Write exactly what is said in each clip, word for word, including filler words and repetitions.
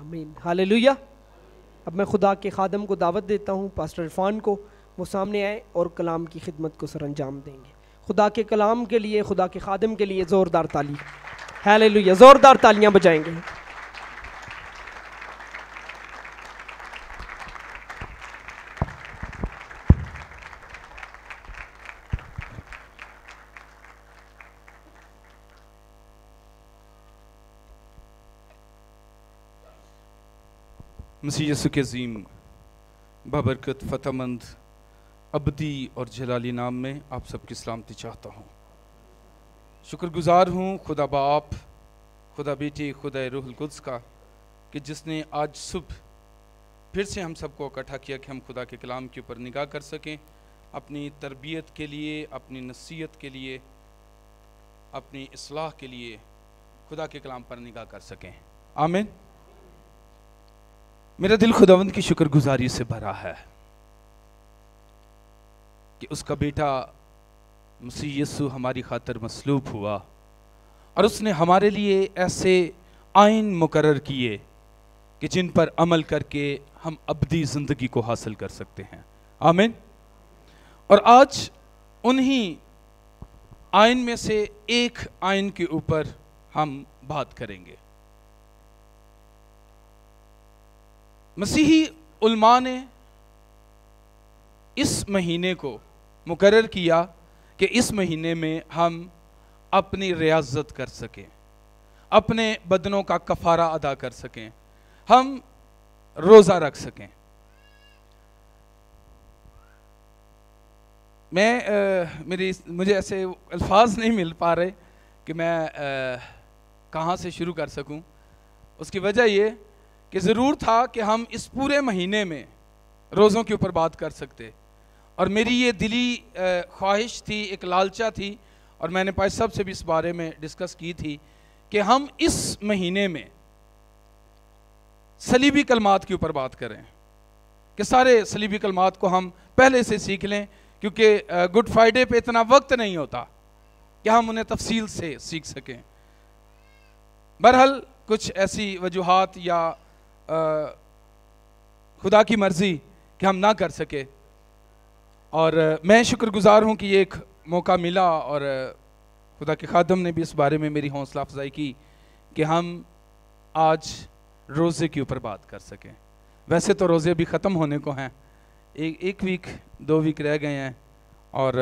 آمین ہالیلویا۔ اب میں خدا کے خادم کو دعوت دیتا ہوں، پاسٹر عرفان کو، وہ سامنے آئے اور کلام کی خدمت کو سر انجام دیں گے۔ خدا کے کلام کے لیے، خدا کے خادم کے لیے زوردار تالی، ہالیلویا، زوردار تالیاں بجائیں گے۔ مسیح یسوع کے عظیم بابرکت فتح مند ابدی اور جلالی نام میں آپ سب کی سلامتی چاہتا ہوں۔ شکر گزار ہوں خدا باپ، خدا بیٹی، خدا روح القدس کا کہ جس نے آج صبح پھر سے ہم سب کو اکٹھا کیا کہ ہم خدا کے کلام کے اوپر نگاہ کر سکیں، اپنی تربیت کے لیے، اپنی نصیحت کے لیے، اپنی اصلاح کے لیے خدا کے کلام پر نگاہ کر سکیں۔ آمین۔ میرا دل خداوند کی شکر گزاری سے بھرا ہے کہ اس کا بیٹا مسیح یسوع ہماری خاطر مصلوب ہوا اور اس نے ہمارے لیے ایسے آئین مقرر کیے کہ جن پر عمل کر کے ہم ابدی زندگی کو حاصل کر سکتے ہیں۔ آمین۔ اور آج انہی آئین میں سے ایک آئین کے اوپر ہم بات کریں گے۔ مسیحی علماء نے اس مہینے کو مقرر کیا کہ اس مہینے میں ہم اپنی ریاضت کر سکیں، اپنے بدنوں کا کفارہ ادا کر سکیں، ہم روزہ رکھ سکیں۔ میں میری مجھے ایسے الفاظ نہیں مل پا رہے کہ میں کہاں سے شروع کر سکوں۔ اس کی وجہ یہ کہ ضرور تھا کہ ہم اس پورے مہینے میں روزوں کے اوپر بات کر سکتے، اور میری یہ دلی خواہش تھی، ایک لالچہ تھی، اور میں نے پاس سب سے بھی اس بارے میں ڈسکس کی تھی کہ ہم اس مہینے میں صلیبی کلمات کے اوپر بات کریں، کہ سارے صلیبی کلمات کو ہم پہلے سے سیکھ لیں، کیونکہ گڈ فرائیڈے پہ اتنا وقت نہیں ہوتا کہ ہم انہیں تفصیل سے سیکھ سکیں۔ بہرحال کچھ ایسی وجوہات یا خدا کی مرضی کہ ہم نہ کر سکے، اور میں شکر گزار ہوں کہ یہ ایک موقع ملا، اور خدا کے خادم نے بھی اس بارے میں میری حوصلہ افزائی کی کہ ہم آج روزے کے اوپر بات کر سکیں۔ ویسے تو روزے بھی ختم ہونے کو ہیں، ایک ایک ویک دو ویک رہ گئے ہیں، اور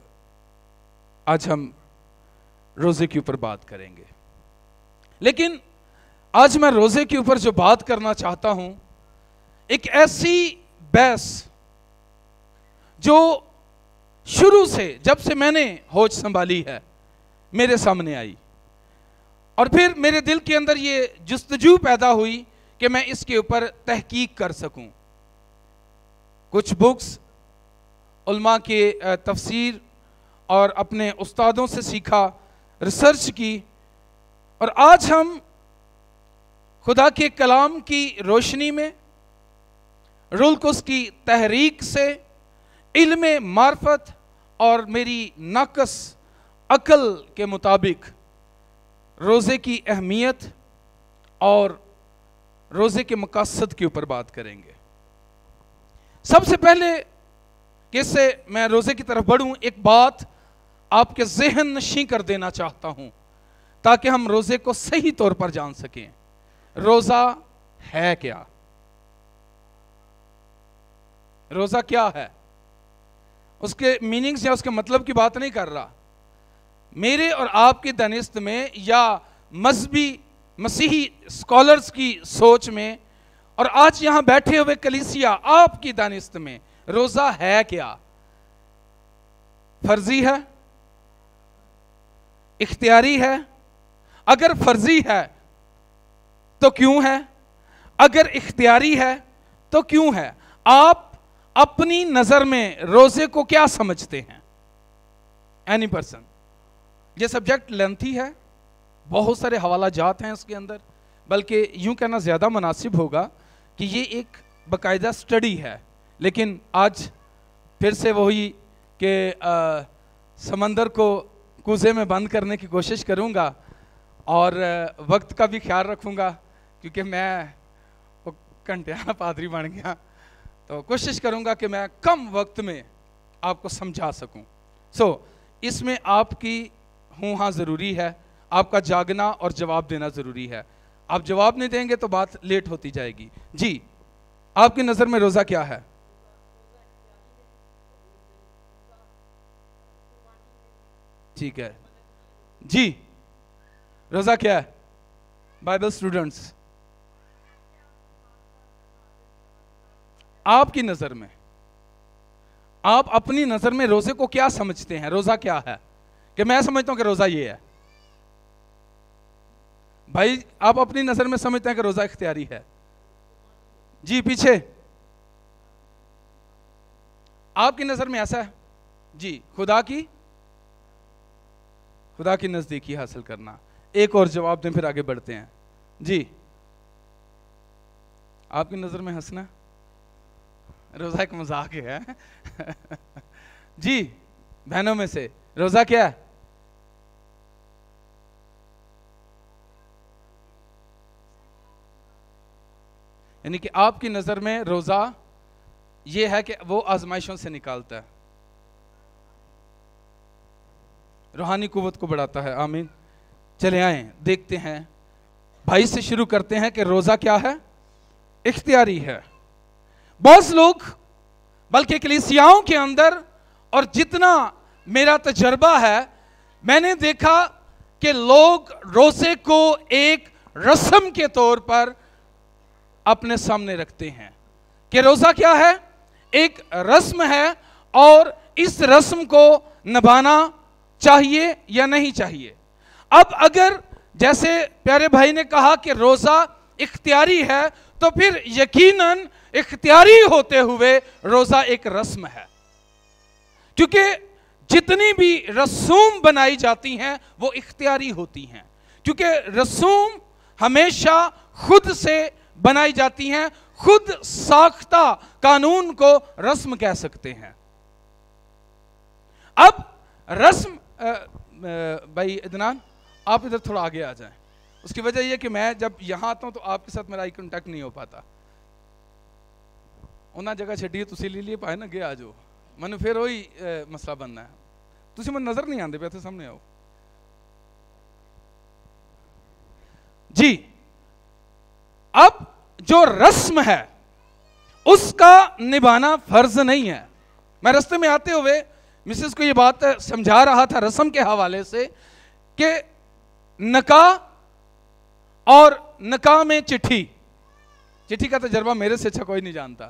آج ہم روزے کے اوپر بات کریں گے۔ لیکن آج میں روزے کے اوپر جو بات کرنا چاہتا ہوں، ایک ایسی بحث جو شروع سے، جب سے میں نے ہوش سنبھالی ہے، میرے سامنے آئی، اور پھر میرے دل کے اندر یہ جستجو پیدا ہوئی کہ میں اس کے اوپر تحقیق کر سکوں۔ کچھ بکس، علماء کے تفسیر اور اپنے استادوں سے سیکھا، ریسرچ کی، اور آج ہم خدا کے کلام کی روشنی میں، روح القدس کی تحریک سے، علم معرفت اور میری ناقص عقل کے مطابق روزے کی اہمیت اور روزے کے مقاصد کے اوپر بات کریں گے۔ سب سے پہلے کہ اس سے میں روزے کی طرف بڑھوں، ایک بات آپ کے ذہن نشیں کر دینا چاہتا ہوں تاکہ ہم روزے کو صحیح طور پر جان سکیں۔ روزہ ہے کیا؟ روزہ کیا ہے؟ اس کے میننگز یا اس کے مطلب کی بات نہیں کر رہا۔ میرے اور آپ کی دانست میں یا مذہبی مسیحی اسکالرز کی سوچ میں، اور آج یہاں بیٹھے ہوئے کلیسیا آپ کی دانست میں، روزہ ہے کیا؟ فرضی ہے؟ اختیاری ہے؟ اگر فرضی ہے تو کیوں ہے؟ اگر اختیاری ہے تو کیوں ہے؟ آپ اپنی نظر میں روزے کو کیا سمجھتے ہیں؟ Any person? یہ سبجیکٹ لینتھی ہے، بہت سارے حوالہ جات ہیں اس کے اندر، بلکہ یوں کہنا زیادہ مناسب ہوگا کہ یہ ایک باقاعدہ سٹڈی ہے، لیکن آج پھر سے وہی کہ سمندر کو کوزے میں بند کرنے کی کوشش کروں گا، اور وقت کا بھی خیال رکھوں گا، کیونکہ میں घंटे पादरी बन गया, तो कोशिश करूंगा कि मैं कम वक्त में आपको समझा सकूं। सो so, इसमें आपकी हूँ हाँ ज़रूरी है, आपका जागना और जवाब देना ज़रूरी है। आप जवाब नहीं देंगे तो बात लेट होती जाएगी। जी, आपकी नज़र में रोज़ा क्या है? ठीक है जी, रोज़ा क्या है? बाइबल स्टूडेंट्स, आपकी नज़र में, आप अपनी नज़र में रोज़े को क्या समझते हैं? रोज़ा क्या है? कि मैं समझता हूं कि रोज़ा ये है। भाई, आप अपनी नज़र में समझते हैं कि रोज़ा इख्तियारी है। जी, पीछे आपकी नज़र में ऐसा है? जी, खुदा की खुदा की नज़दीकी हासिल करना। एक और जवाब दें, फिर आगे बढ़ते हैं। जी, आपकी नज़र में हंसना, रोज़ा एक मजाक है। जी, बहनों में से रोज़ा क्या है? यानी कि आपकी नज़र में रोज़ा ये है कि वो आजमाइशों से निकालता है, रूहानी कुव्वत को बढ़ाता है। आमीन। चले आए देखते हैं, भाई से शुरू करते हैं कि रोज़ा क्या है? इख्तियारी है। बहुत लोग, बल्कि कलीसियाओं के अंदर, और जितना मेरा तजर्बा है, मैंने देखा कि लोग रोज़े को एक रस्म के तौर पर अपने सामने रखते हैं कि रोज़ा क्या है? एक रस्म है, और इस रस्म को निभाना चाहिए या नहीं चाहिए। अब अगर जैसे प्यारे भाई ने कहा कि रोज़ा इख्तियारी है, तो फिर यकीनन इख्तियारी होते हुए रोज़ा एक रस्म है, क्योंकि जितनी भी रसूम बनाई जाती हैं वो इख्तियारी होती हैं, क्योंकि रसूम हमेशा खुद से बनाई जाती हैं। खुद साख्ता कानून को रस्म कह सकते हैं। अब रस्म, भाई इदनान, आप इधर थोड़ा आगे आ जाएं। उसकी वजह यह कि मैं जब यहां आता हूं तो आपके साथ मेरा आई कांटेक्ट नहीं हो पाता। उन्हें जगह छड्डी तुसी ले लिए पाए ना, गे आ जाओ, मैंने फिर वही मसला बनना है। तुसी मैं नजर नहीं आते पे, थे सामने आओ जी। अब जो रस्म है उसका निभाना फर्ज नहीं है। मैं रास्ते में आते हुए मिसेस को ये बात समझा रहा था रस्म के हवाले से कि निकाह और निकाह में चिट्ठी, चिट्ठी का तजर्बा मेरे से अच्छा कोई नहीं जानता।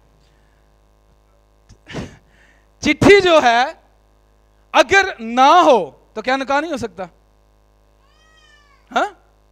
चिट्ठी जो है अगर ना हो तो क्या निकाह नहीं हो सकता? हाँ,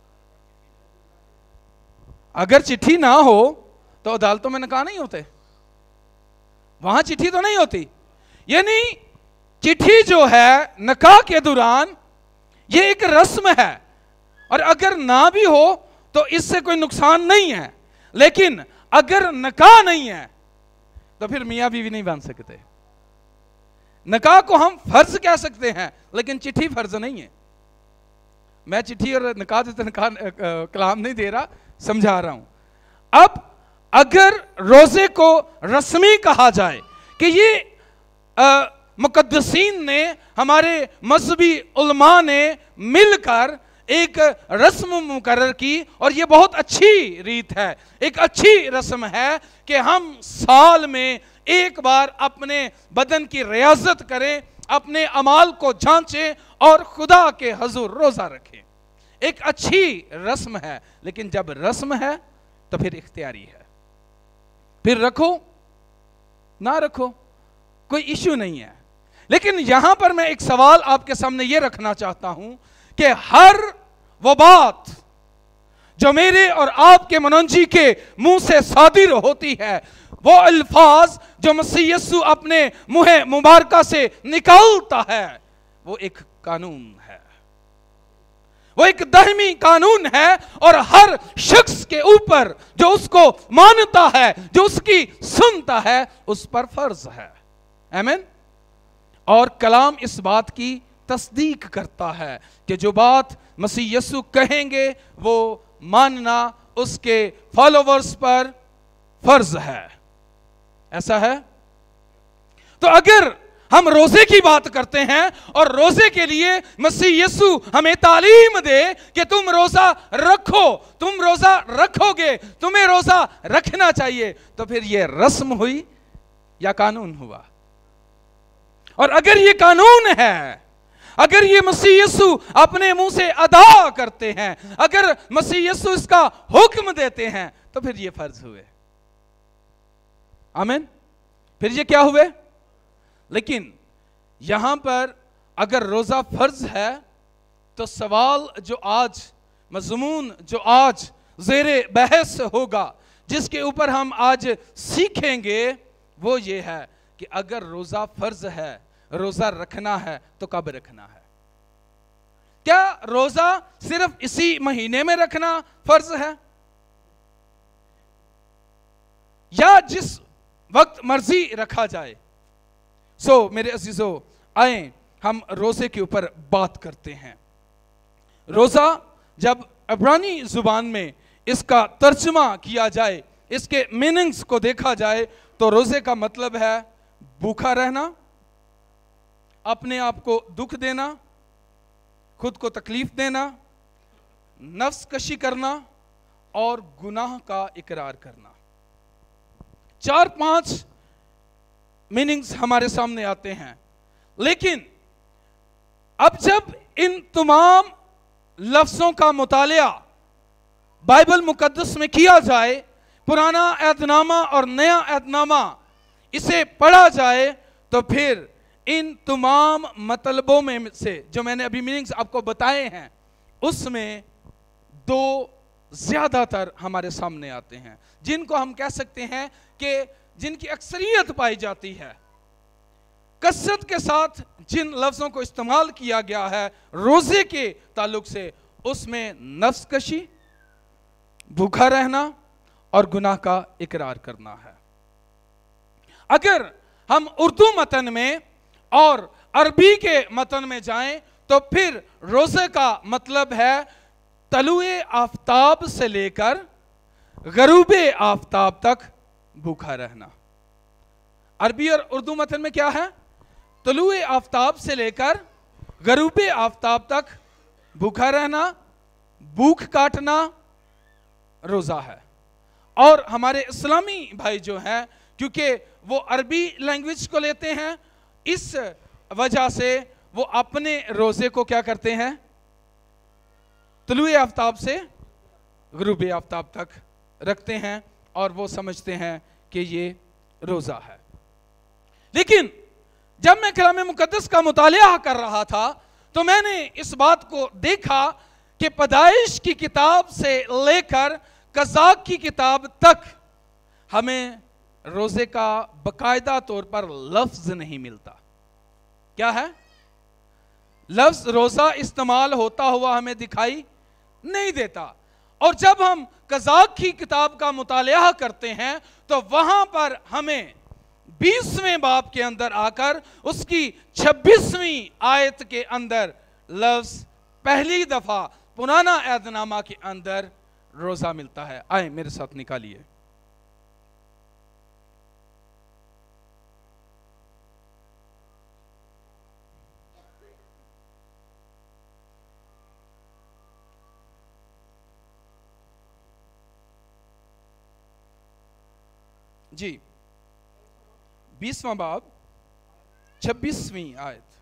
अगर चिट्ठी ना हो तो अदालतों में निकाह नहीं होते, वहां चिट्ठी तो नहीं होती। यानी चिट्ठी जो है निकाह के दौरान ये एक रस्म है, और अगर ना भी हो तो इससे कोई नुकसान नहीं है। लेकिन अगर निकाह नहीं है तो फिर मियां बीवी नहीं बन सकते। निकाह को हम फर्ज कह सकते हैं, लेकिन चिट्ठी फर्ज नहीं है। मैं चिट्ठी और निकाह से निकाह कलाम नहीं दे रहा, समझा रहा हूं। अब अगर रोजे को रस्मी कहा जाए कि ये आ, मुकद्दसीन ने, हमारे मजहबी उलमा ने मिलकर एक रस्म मुकर्रर की, और ये बहुत अच्छी रीत है, एक अच्छी रस्म है कि हम साल में एक बार अपने बदन की रियाजत करें, अपने अमाल को जांचें और खुदा के हजूर रोजा रखें। एक अच्छी रस्म है, लेकिन जब रस्म है तो फिर इख्तियारी है। फिर रखो ना रखो कोई इश्यू नहीं है। लेकिन यहां पर मैं एक सवाल आपके सामने यह रखना चाहता हूं कि हर वो बात जो मेरे और आपके मनोंजी के मुंह से सादिर होती है, वो अल्फाज जो मसीह यीशु अपने मुंह मुबारका से निकालता है, वो एक कानून है, वो एक दायमी कानून है, और हर शख्स के ऊपर जो उसको मानता है, जो उसकी सुनता है, उस पर फर्ज है। आमीन। और कलाम इस बात की तस्दीक करता है कि जो बात मसीह यीशु कहेंगे वो मानना उसके फॉलोवर्स पर فرض ہے. ایسا ہے؟ تو اگر ہم روزے کی بات کرتے ہیں اور روزے کے لیے مسیح یسوع ہمیں تعلیم دے کہ تم روزہ رکھو، تم روزہ رکھو گے، تمہیں روزہ رکھنا چاہیے، تو پھر یہ رسم ہوئی یا قانون ہوا؟ اور اگر یہ قانون ہے، اگر یہ مسیح یسوع اپنے منہ سے ادا کرتے ہیں، اگر مسیح یسوع اس کا حکم دیتے ہیں، تو پھر یہ فرض ہوئے. آمین. پھر یہ کیا ہوئے؟ لیکن یہاں پر اگر روزہ فرض ہے تو سوال جو آج مضمون جو آج زیر بحث ہوگا، جس کے اوپر ہم آج سیکھیں گے، وہ یہ ہے کہ اگر روزہ فرض ہے، روزہ رکھنا ہے تو کب رکھنا ہے؟ کیا روزہ صرف اسی مہینے میں رکھنا فرض ہے، یا جس وقت مرضی رکھا جائے؟ سو میرے عزیزو، آئیں ہم روزے کے اوپر بات کرتے ہیں. روزہ جب عبرانی زبان میں اس کا ترجمہ کیا جائے، اس کے میننگز کو دیکھا جائے، تو روزے کا مطلب ہے بھوکا رہنا، اپنے آپ کو دکھ دینا، خود کو تکلیف دینا، نفس کشی کرنا اور گناہ کا اقرار کرنا. چار پانچ میننگز ہمارے سامنے آتے ہیں. لیکن اب جب ان تمام لفظوں کا مطالعہ بائبل مقدس میں کیا جائے، پرانا عہد نامہ اور نیا عہد نامہ اسے پڑھا جائے، تو پھر ان تمام مطلبوں میں سے جو میں نے ابھی میننگز آپ کو بتائے ہیں، اس میں دو زیادہ تر ہمارے سامنے آتے ہیں، جن کو ہم کہہ سکتے ہیں کہ جن کی اکثریت پائی جاتی ہے. کثرت کے ساتھ جن لفظوں کو استعمال کیا گیا ہے روزے کے تعلق سے، اس میں نفس کشی، بھوکا رہنا اور گناہ کا اقرار کرنا ہے. اگر ہم اردو متن میں اور عربی کے متن میں جائیں تو پھر روزے کا مطلب ہے طلوع آفتاب سے لے کر غروب آفتاب تک بھوکا رہنا. عربی اور اردو متن میں کیا ہے؟ طلوع آفتاب سے لے کر غروب آفتاب تک بھوکا رہنا، بھوک کاٹنا روزہ ہے. اور ہمارے اسلامی بھائی جو ہیں، کیونکہ وہ عربی لینگویج کو لیتے ہیں، اس وجہ سے وہ اپنے روزے کو کیا کرتے ہیں؟ طلوع آفتاب سے غروب آفتاب تک رکھتے ہیں، اور وہ سمجھتے ہیں کہ یہ روزہ ہے. لیکن جب میں کلام مقدس کا مطالعہ کر رہا تھا تو میں نے اس بات کو دیکھا کہ پیدائش کی کتاب سے لے کر قضاء کی کتاب تک ہمیں روزے کا باقاعدہ طور پر لفظ نہیں ملتا. کیا ہے؟ لفظ روزہ استعمال ہوتا ہوا ہمیں دکھائی نہیں دیتا. اور جب ہم قضاء کی کتاب کا مطالعہ کرتے ہیں تو وہاں پر ہمیں بیسویں باب کے اندر آ کر اس کی چھبیسویں آیت کے اندر لفظ پہلی دفعہ پرانا عہد نامہ کے اندر روزہ ملتا ہے. آئیں میرے ساتھ نکالیے. جی بیسواں باب چھبیسویں آیت.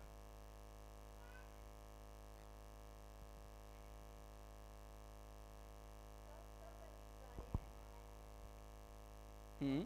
ہم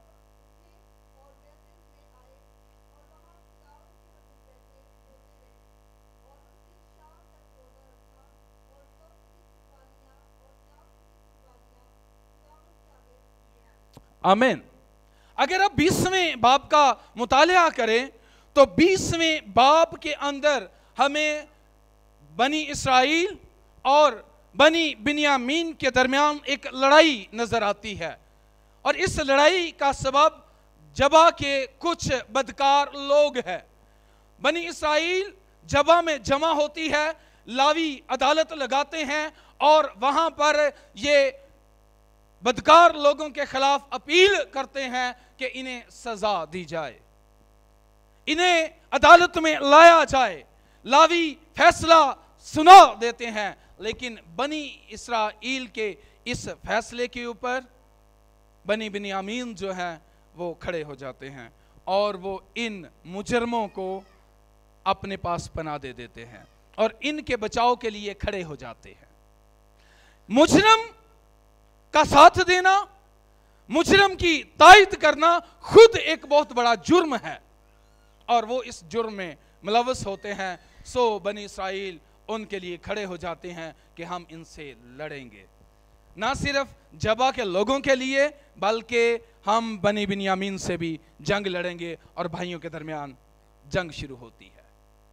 آمین. اگر آپ بیسویں باب کا مطالعہ کریں تو بیسویں باب کے اندر ہمیں بنی اسرائیل اور بنی بنیامین کے درمیان ایک لڑائی نظر آتی ہے. اور اس لڑائی کا سبب جبا کے کچھ بدکار لوگ ہیں. بنی اسرائیل جبا میں جمع ہوتی ہے، لاوی عدالت لگاتے ہیں اور وہاں پر یہ بدکار لوگوں کے خلاف اپیل کرتے ہیں کہ انہیں سزا دی جائے، انہیں عدالت میں لایا جائے، لاوی فیصلہ سنا دیتے ہیں، لیکن بنی اسرائیل کے اس فیصلے کے اوپر بنی بنیامین جو ہیں وہ کھڑے ہو جاتے ہیں اور وہ ان مجرموں کو اپنے پاس پناہ دے دیتے ہیں اور ان کے بچاؤ کے لیے کھڑے ہو جاتے ہیں۔ مجرم کا ساتھ دینا، مجرم کی تائید کرنا خود ایک بہت بڑا جرم ہے، اور وہ اس جرم میں ملوث ہوتے ہیں، سو بنی اسرائیل ان کے لیے کھڑے ہو جاتے ہیں کہ ہم ان سے لڑیں گے، نہ صرف جبا کے لوگوں کے لیے بلکہ ہم بنی بنیامین سے بھی جنگ لڑیں گے، اور بھائیوں کے درمیان جنگ شروع ہوتی ہے۔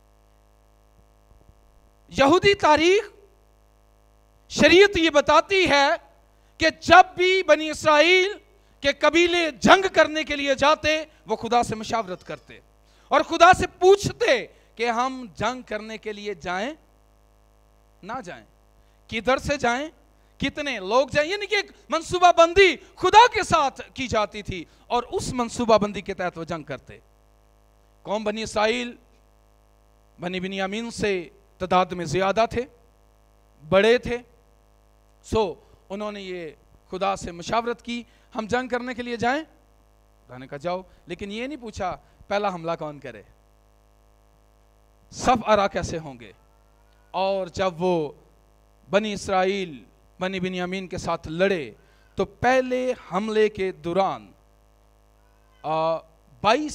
یہودی تاریخ، شریعت یہ بتاتی ہے کہ جب بھی بنی اسرائیل کے قبیلے جنگ کرنے کے لیے جاتے وہ خدا سے مشاورت کرتے اور خدا سے پوچھتے کہ ہم جنگ کرنے کے لیے جائیں نہ جائیں، کدھر سے جائیں، کتنے لوگ جائیں، یعنی کہ ایک منصوبہ بندی خدا کے ساتھ کی جاتی تھی اور اس منصوبہ بندی کے تحت وہ جنگ کرتے۔ قوم بنی اسرائیل بنی بنیامین سے تعداد میں زیادہ تھے، بڑے تھے، سو انہوں نے یہ خدا سے مشاورت کی ہم جنگ کرنے کے لیے جائیں، خدا نے کہا جاؤ، لیکن یہ نہیں پوچھا پہلا حملہ کون کرے، صف آرا کیسے ہوں گے۔ اور جب وہ بنی اسرائیل بنی بنیامین کے ساتھ لڑے تو پہلے حملے کے دوران بائیس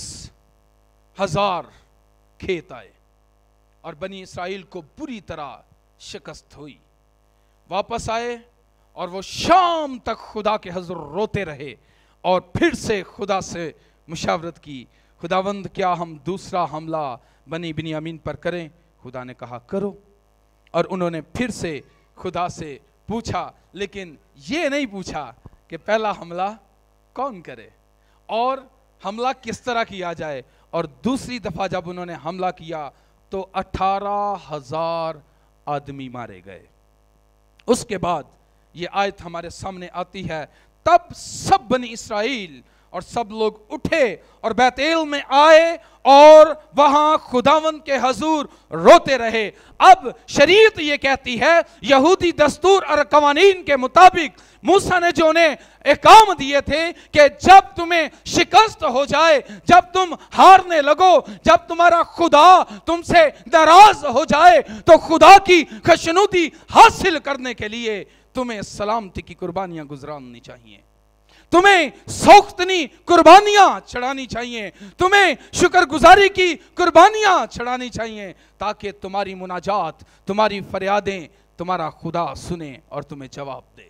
ہزار کھیت آئے اور بنی اسرائیل کو بری طرح شکست ہوئی، واپس آئے اور وہ شام تک خدا کے حضور روتے رہے اور پھر سے خدا سے مشاورت کی، خداوند کیا ہم دوسرا حملہ بنی بنیامین پر کریں؟ خدا نے کہا کرو، اور انہوں نے پھر سے خدا سے پوچھا، لیکن یہ نہیں پوچھا کہ پہلا حملہ کون کرے اور حملہ کس طرح کیا جائے، اور دوسری دفعہ جب انہوں نے حملہ کیا تو اٹھارہ ہزار آدمی مارے گئے۔ اس کے بعد یہ آیت ہمارے سامنے آتی ہے، تب سب بنی اسرائیل اور سب لوگ اٹھے اور بیت ایل میں آئے اور وہاں خداوند کے حضور روتے رہے۔ اب شریعت یہ کہتی ہے، یہودی دستور اور قوانین کے مطابق موسیٰ نے جو انہیں احکام دیے تھے کہ جب تمہیں شکست ہو جائے، جب تم ہارنے لگو، جب تمہارا خدا تم سے ناراض ہو جائے تو خدا کی خوشنودی حاصل کرنے کے لیے تمہیں سلامتی کی قربانیاں گزرانی چاہیے، تمہیں سوختنی قربانیاں چڑھانی چاہیے، تمہیں شکر گزاری کی قربانیاں چڑھانی چاہیے، تاکہ تمہاری مناجات، تمہاری فریادیں تمہارا خدا سنے اور تمہیں جواب دے۔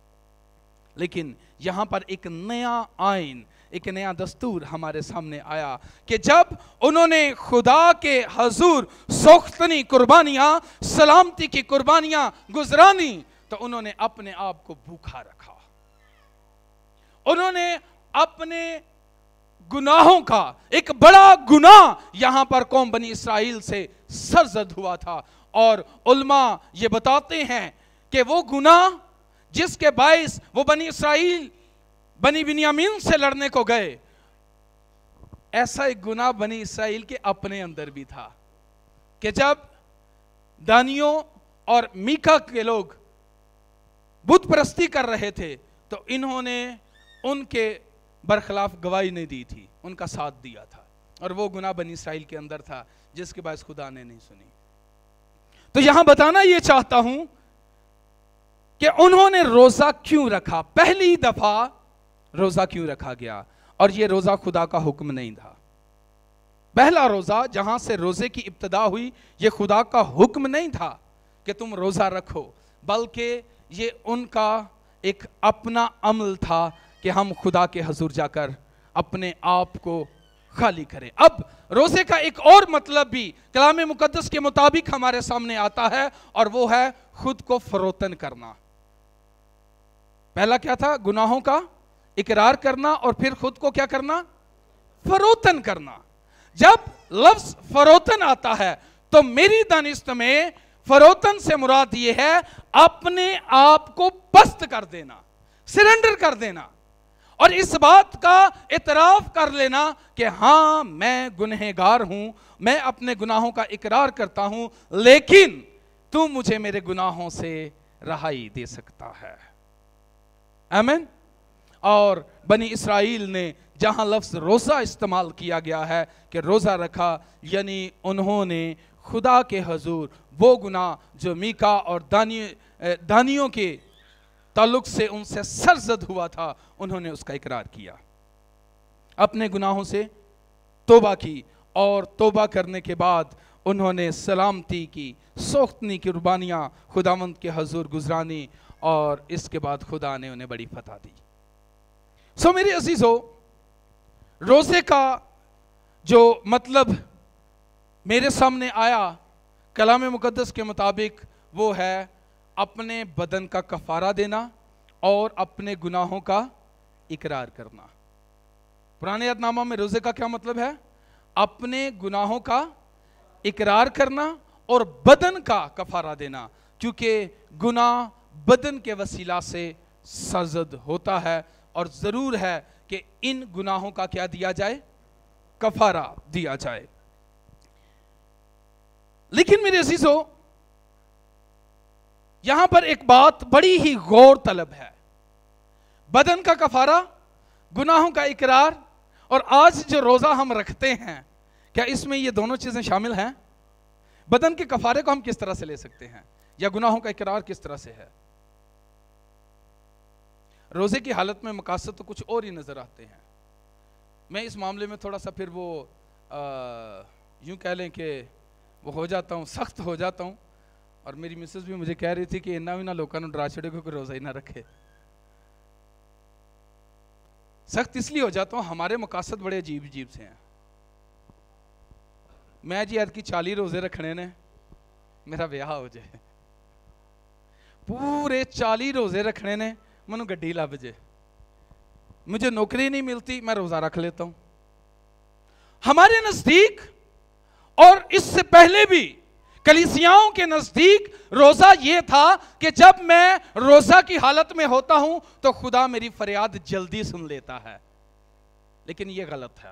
لیکن یہاں پر ایک نیا آئین، ایک نیا دستور ہمارے سامنے آیا کہ جب انہوں نے خدا کے حضور سوختنی قربانیاں، سلامتی کی قربانیاں گزرانی تو انہوں نے اپنے آپ کو بھوکا رکھا، انہوں نے اپنے گناہوں کا ایک بڑا گناہ یہاں پر قوم بنی اسرائیل سے سرزد ہوا تھا، اور علماء یہ بتاتے ہیں کہ وہ گناہ جس کے باعث وہ بنی اسرائیل بنی بنیامین سے لڑنے کو گئے، ایسا ایک گناہ بنی اسرائیل کے اپنے اندر بھی تھا کہ جب دانیوں اور میکا کے لوگ بت پرستی کر رہے تھے تو انہوں نے ان کے برخلاف گواہی نہیں دی تھی، ان کا ساتھ دیا تھا، اور وہ گناہ بنی اسرائیل کے اندر تھا جس کے باعث خدا نے نہیں سنی۔ تو یہاں بتانا یہ چاہتا ہوں کہ انہوں نے روزہ کیوں رکھا، پہلی دفعہ روزہ کیوں رکھا گیا، اور یہ روزہ خدا کا حکم نہیں تھا۔ پہلا روزہ جہاں سے روزے کی ابتدا ہوئی، یہ خدا کا حکم نہیں تھا کہ تم روزہ رکھو، بلکہ یہ ان کا ایک اپنا عمل تھا کہ ہم خدا کے حضور جا کر اپنے آپ کو خالی کریں۔ اب روزے کا ایک اور مطلب بھی کلام مقدس کے مطابق ہمارے سامنے آتا ہے، اور وہ ہے خود کو فروتن کرنا۔ پہلا کیا تھا؟ گناہوں کا اقرار کرنا، اور پھر خود کو کیا کرنا؟ فروتن کرنا۔ جب لفظ فروتن آتا ہے تو میری دانست میں فروتن سے مراد یہ ہے اپنے آپ کو پست کر دینا، سرنڈر کر دینا اور اس بات کا اعتراف کر لینا کہ ہاں میں گنہگار ہوں، میں اپنے گناہوں کا اقرار کرتا ہوں، لیکن تو مجھے میرے گناہوں سے رہائی دے سکتا ہے۔ آمین۔ اور بنی اسرائیل نے جہاں لفظ روزہ استعمال کیا گیا ہے کہ روزہ رکھا، یعنی انہوں نے خدا کے حضور وہ گناہ جو میکا اور دانی دانیوں کے تعلق سے ان سے سرزد ہوا تھا، انہوں نے اس کا اقرار کیا، اپنے گناہوں سے توبہ کی، اور توبہ کرنے کے بعد انہوں نے سلامتی کی، سوختنی کی قربانیاں خداوند کے حضور گزرانی، اور اس کے بعد خدا نے انہیں بڑی فتح دی۔ سو میرے عزیزو، روزے کا جو مطلب میرے سامنے آیا کلام مقدس کے مطابق وہ ہے اپنے بدن کا کفارہ دینا اور اپنے گناہوں کا اقرار کرنا۔ پرانے عہد نامہ میں روزے کا کیا مطلب ہے؟ اپنے گناہوں کا اقرار کرنا اور بدن کا کفارہ دینا، کیونکہ گناہ بدن کے وسیلہ سے سرزد ہوتا ہے، اور ضرور ہے کہ ان گناہوں کا کیا دیا جائے؟ کفارہ دیا جائے۔ لیکن میرے عزیزو، یہاں پر ایک بات بڑی ہی غور طلب ہے۔ بدن کا کفارہ، گناہوں کا اقرار، اور آج جو روزہ ہم رکھتے ہیں، کیا اس میں یہ دونوں چیزیں شامل ہیں؟ بدن کے کفارے کو ہم کس طرح سے لے سکتے ہیں، یا گناہوں کا اقرار کس طرح سے ہے؟ روزے کی حالت میں مقاصد تو کچھ اور ہی نظر آتے ہیں۔ میں اس معاملے میں تھوڑا سا پھر وہ یوں کہہ لیں کہ وہ ہو جاتا ہوں، سخت ہو جاتا ہوں، اور میری مسز بھی مجھے کہہ رہی تھی کہ انہا بھی نہ لوکاں نوں ڈرا چھڑے کوئی روزہ ہی نہ رکھے۔ سخت اس لیے ہو جاتا ہوں، ہمارے مقاصد بڑے عجیب عجیب سے ہیں۔ میں جی عید کی چالی روزے رکھنے نے میرا بیاہ ہو جائے، پورے چالی روزے رکھنے نے منو گڈی لب جے، مجھے نوکری نہیں ملتی، میں روزہ رکھ لیتا ہوں۔ ہمارے نزدیک اور اس سے پہلے بھی کلیسیاؤں کے نزدیک روزہ یہ تھا کہ جب میں روزہ کی حالت میں ہوتا ہوں تو خدا میری فریاد جلدی سن لیتا ہے، لیکن یہ غلط ہے۔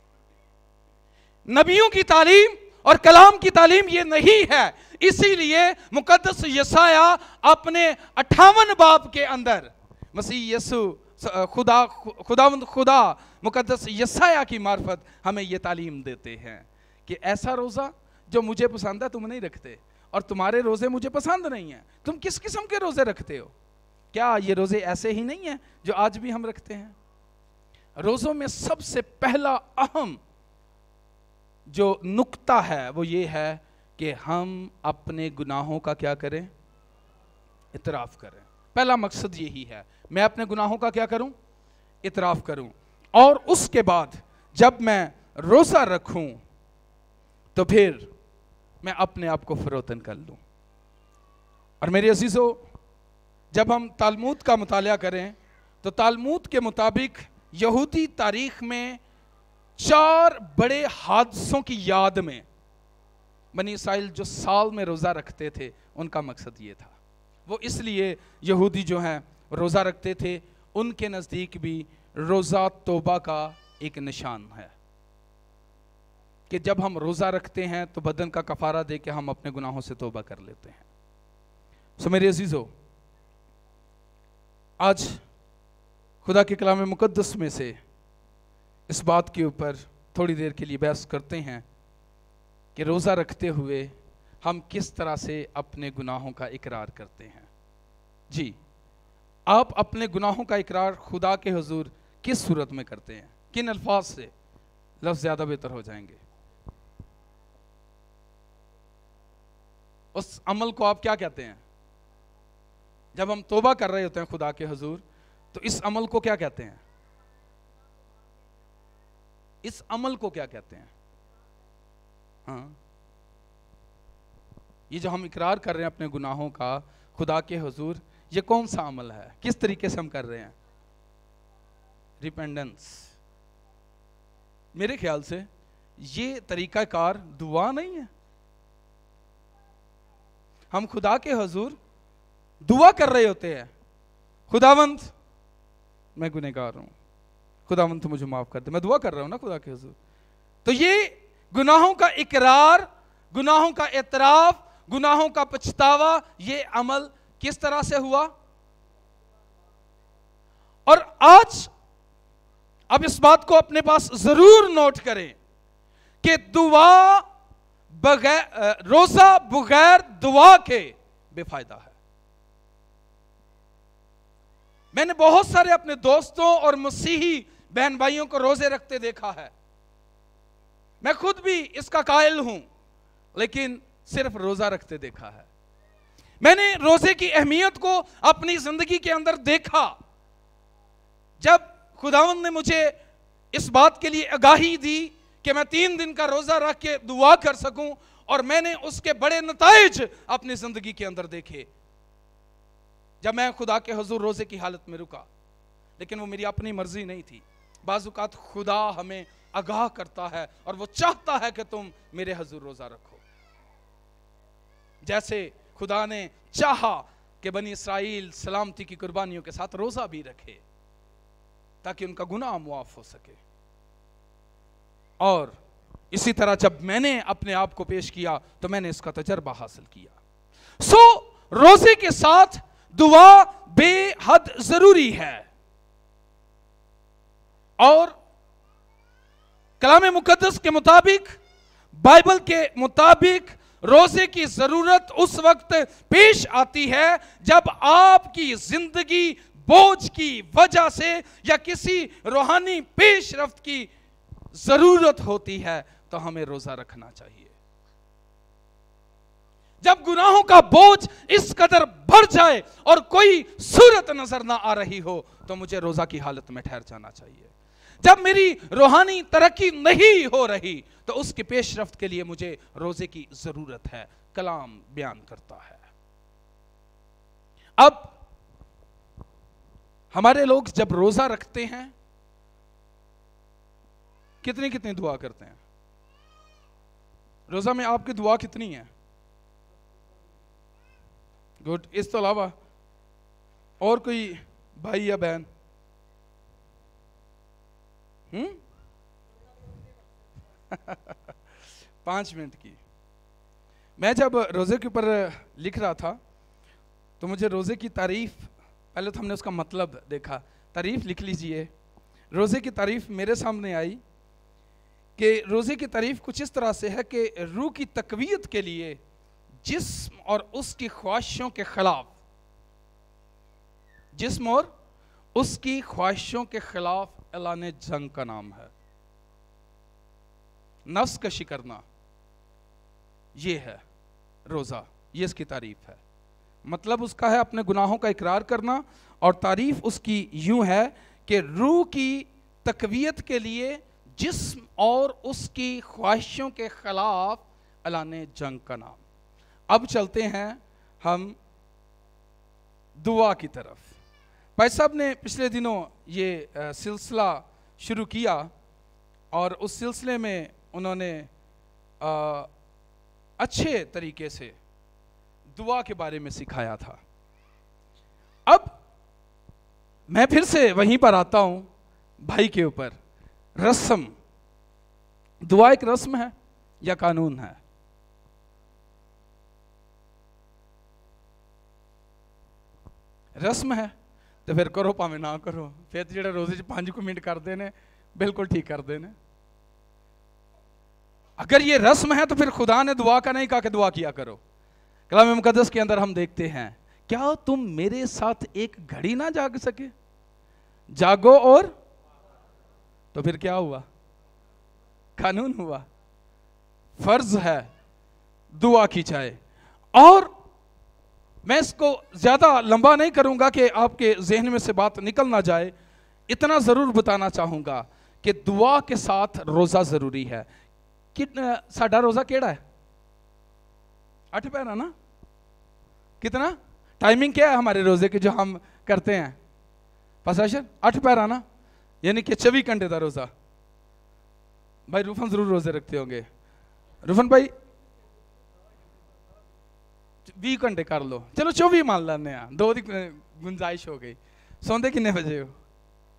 نبیوں کی تعلیم اور کلام کی تعلیم یہ نہیں ہے، اسی لیے مقدس یسایہ اپنے اٹھاون باب کے اندر مسیح یسو خدا خداوند خدا مقدس یسایہ کی معرفت ہمیں یہ تعلیم دیتے ہیں کہ ایسا روزہ جو مجھے پسند ہے تم نہیں رکھتے، اور تمہارے روزے مجھے پسند نہیں ہیں، تم کس قسم کے روزے رکھتے ہو؟ کیا یہ روزے ایسے ہی نہیں ہیں جو آج بھی ہم رکھتے ہیں؟ روزوں میں سب سے پہلا اہم جو نقطہ ہے وہ یہ ہے کہ ہم اپنے گناہوں کا کیا کریں؟ اعتراف کریں۔ پہلا مقصد یہی ہے، میں اپنے گناہوں کا کیا کروں؟ اعتراف کروں، اور اس کے بعد جب میں روزہ رکھوں تو پھر میں اپنے آپ کو فروتن کر لوں۔ اور میرے عزیزو، جب ہم تالمود کا مطالعہ کریں تو تالمود کے مطابق یہودی تاریخ میں چار بڑے حادثوں کی یاد میں بنی اسرائیل جو سال میں روزہ رکھتے تھے ان کا مقصد یہ تھا۔ وہ اس لیے یہودی جو ہیں روزہ رکھتے تھے، ان کے نزدیک بھی روزہ توبہ کا ایک نشان ہے کہ جب ہم روزہ رکھتے ہیں تو بدن کا کفارہ دے کے ہم اپنے گناہوں سے توبہ کر لیتے ہیں۔ سو میرے عزیزو، آج خدا کے کلام مقدس میں سے اس بات کے اوپر تھوڑی دیر کے لیے بحث کرتے ہیں کہ روزہ رکھتے ہوئے ہم کس طرح سے اپنے گناہوں کا اقرار کرتے ہیں۔ جی، آپ اپنے گناہوں کا اقرار خدا کے حضور کس صورت میں کرتے ہیں؟ کن الفاظ سے؟ لفظ زیادہ بہتر ہو جائیں گے۔ اس عمل کو آپ کیا کہتے ہیں؟ جب ہم توبہ کر رہے ہوتے ہیں خدا کے حضور تو اس عمل کو کیا کہتے ہیں؟ اس عمل کو کیا کہتے ہیں؟ ہاں، یہ جو ہم اقرار کر رہے ہیں اپنے گناہوں کا خدا کے حضور، یہ کون سا عمل ہے؟ کس طریقے سے ہم کر رہے ہیں؟ ریپینڈنس۔ میرے خیال سے یہ طریقہ کار دعا نہیں ہے۔ ہم خدا کے حضور دعا کر رہے ہوتے ہیں، خداوند میں گنہگار ہوں، خداوند تو مجھے معاف کر دے. میں دعا کر رہا ہوں نا خدا کے حضور. تو یہ گناہوں کا اقرار، گناہوں کا اعتراف، گناہوں کا پچھتاوا، یہ عمل کس طرح سے ہوا؟ اور آج اب اس بات کو اپنے پاس ضرور نوٹ کریں کہ دعا بغیر روزہ بغیر دعا کے بے فائدہ ہے. میں نے بہت سارے اپنے دوستوں اور مسیحی بہن بھائیوں کو روزے رکھتے دیکھا ہے. میں خود بھی اس کا قائل ہوں، لیکن صرف روزہ رکھتے دیکھا ہے. میں نے روزے کی اہمیت کو اپنی زندگی کے اندر دیکھا. جب خداوند نے مجھے اس بات کے لیے آگاہی دی کہ میں تین دن کا روزہ رکھ کے دعا کر سکوں، اور میں نے اس کے بڑے نتائج اپنی زندگی کے اندر دیکھے. جب میں خدا کے حضور روزے کی حالت میں رکا، لیکن وہ میری اپنی مرضی نہیں تھی. بعض اوقات خدا ہمیں آگاہ کرتا ہے اور وہ چاہتا ہے کہ تم میرے حضور روزہ رکھو. جیسے خدا نے چاہا کہ بنی اسرائیل سلامتی کی قربانیوں کے ساتھ روزہ بھی رکھے تاکہ ان کا گناہ معاف ہو سکے. اور اسی طرح جب میں نے اپنے آپ کو پیش کیا تو میں نے اس کا تجربہ حاصل کیا. سو روزے کے ساتھ دعا بے حد ضروری ہے. اور کلام مقدس کے مطابق، بائبل کے مطابق، روزے کی ضرورت اس وقت پیش آتی ہے جب آپ کی زندگی بوجھ کی وجہ سے یا کسی روحانی پیش رفت کی ضرورت ہوتی ہے تو ہمیں روزہ رکھنا چاہیے. جب گناہوں کا بوجھ اس قدر بڑھ جائے اور کوئی صورت نظر نہ آ رہی ہو تو مجھے روزہ کی حالت میں ٹھہر جانا چاہیے. جب میری روحانی ترقی نہیں ہو رہی تو اس کی پیش رفت کے لیے مجھے روزے کی ضرورت ہے. کلام بیان کرتا ہے. اب ہمارے لوگ جب روزہ رکھتے ہیں کتنی کتنی دعا کرتے ہیں؟ روزہ میں آپ کی دعا کتنی ہے؟ گڈ. اس تو علاوہ اور کوئی بھائی یا بہن؟ ہم پانچ منٹ کی. میں جب روزے کے اوپر لکھ رہا تھا تو مجھے روزے کی تعریف، پہلے تو ہم نے اس کا مطلب دیکھا. تعریف لکھ لیجئے. روزے کی تعریف میرے سامنے آئی کہ روزے کی تعریف کچھ اس طرح سے ہے کہ روح کی تقویت کے لیے جسم اور اس کی خواہشوں کے خلاف، جسم اور اس کی خواہشوں کے خلاف اعلان جنگ کا نام ہے. نفس کشی کرنا، یہ ہے روزہ. یہ اس کی تعریف ہے. مطلب اس کا ہے اپنے گناہوں کا اقرار کرنا، اور تعریف اس کی یوں ہے کہ روح کی تقویت کے لیے جسم اور اس کی خواہشوں کے خلاف اعلان جنگ کا نام. اب چلتے ہیں ہم دعا کی طرف. بھائی صاحب نے پچھلے دنوں یہ سلسلہ شروع کیا اور اس سلسلے میں انہوں نے اچھے طریقے سے دعا کے بارے میں سکھایا تھا. اب میں پھر سے وہیں پر آتا ہوں بھائی کے اوپر. رسم، دعا ایک رسم ہے یا قانون ہے؟ رسم ہے تو پھر کرو پاویں نہ کرو. پھر جڑا روزے چ پانچ کو منٹ کر دینے بالکل ٹھیک کر دینے. اگر یہ رسم ہے تو پھر خدا نے دعا کا نہیں کہا کہ دعا کیا کرو. کلام مقدس کے اندر ہم دیکھتے ہیں، کیا تم میرے ساتھ ایک گھڑی نہ جاگ سکے؟ جاگو. اور تو پھر کیا ہوا؟ قانون ہوا. فرض ہے دعا کی جائے. اور میں اس کو زیادہ لمبا نہیں کروں گا کہ آپ کے ذہن میں سے بات نکل نہ جائے. اتنا ضرور بتانا چاہوں گا کہ دعا کے ساتھ روزہ ضروری ہے. ساڈا روزہ کیڑا ہے؟ اٹھ پیرا نا. کتنا ٹائمنگ کیا ہے ہمارے روزے کے جو ہم کرتے ہیں؟ پاساشر اٹھ پیرا نا، یعنی کہ چوبیس گھنٹے کا روزہ. بھائی روفن ضرور روزے رکھتے ہوں گے. روفن بھائی بیس گھنٹے کر لو، چلو چوبیس مان لینے ہیں، دو دی گنجائش ہو گئی. سوندے کنے بجے ہو؟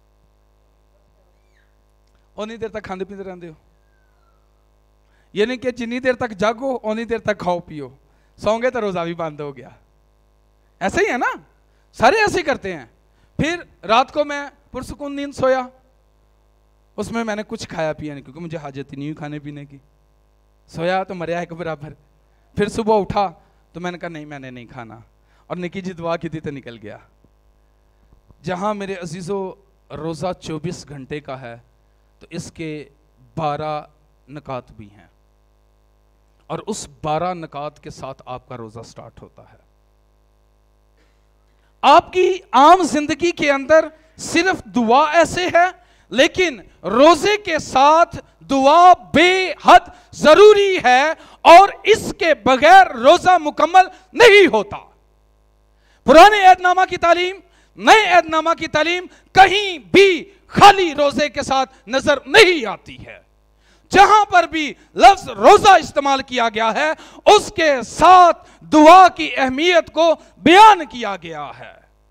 اونی دیر تک کھاندے پیندے رہندے ہو، یعنی کہ جنی دیر تک جاگو اونی دیر تک کھاؤ پیو، سوں گے تو روزہ بھی بند ہو گیا. ایسے ہی ہے نا، سارے ایسے ہی کرتے ہیں. پھر رات کو میں پرسکون نیند سویا، اس میں میں نے کچھ کھایا پیا نہیں کیونکہ مجھے حاجت ہی نہیں ہوئی کھانے پینے کی. سویا تو مریا ایک برابر. پھر صبح اٹھا تو میں نے کہا نہیں میں نے نہیں کھانا، اور نکی جی دعا کی تھی تو نکل گیا. جہاں میرے عزیزو روزہ چوبیس گھنٹے کا ہے تو اس کے بارہ نکات بھی ہیں، اور اس بارہ نکات کے ساتھ آپ کا روزہ سٹارٹ ہوتا ہے. آپ کی عام زندگی کے اندر صرف دعا ایسے ہے، لیکن روزے کے ساتھ دعا بے حد ضروری ہے، اور اس کے بغیر روزہ مکمل نہیں ہوتا. پرانے عہد نامہ کی تعلیم، نئے عہد نامہ کی تعلیم کہیں بھی خالی روزے کے ساتھ نظر نہیں آتی ہے. جہاں پر بھی لفظ روزہ استعمال کیا گیا ہے اس کے ساتھ دعا کی اہمیت کو بیان کیا گیا ہے.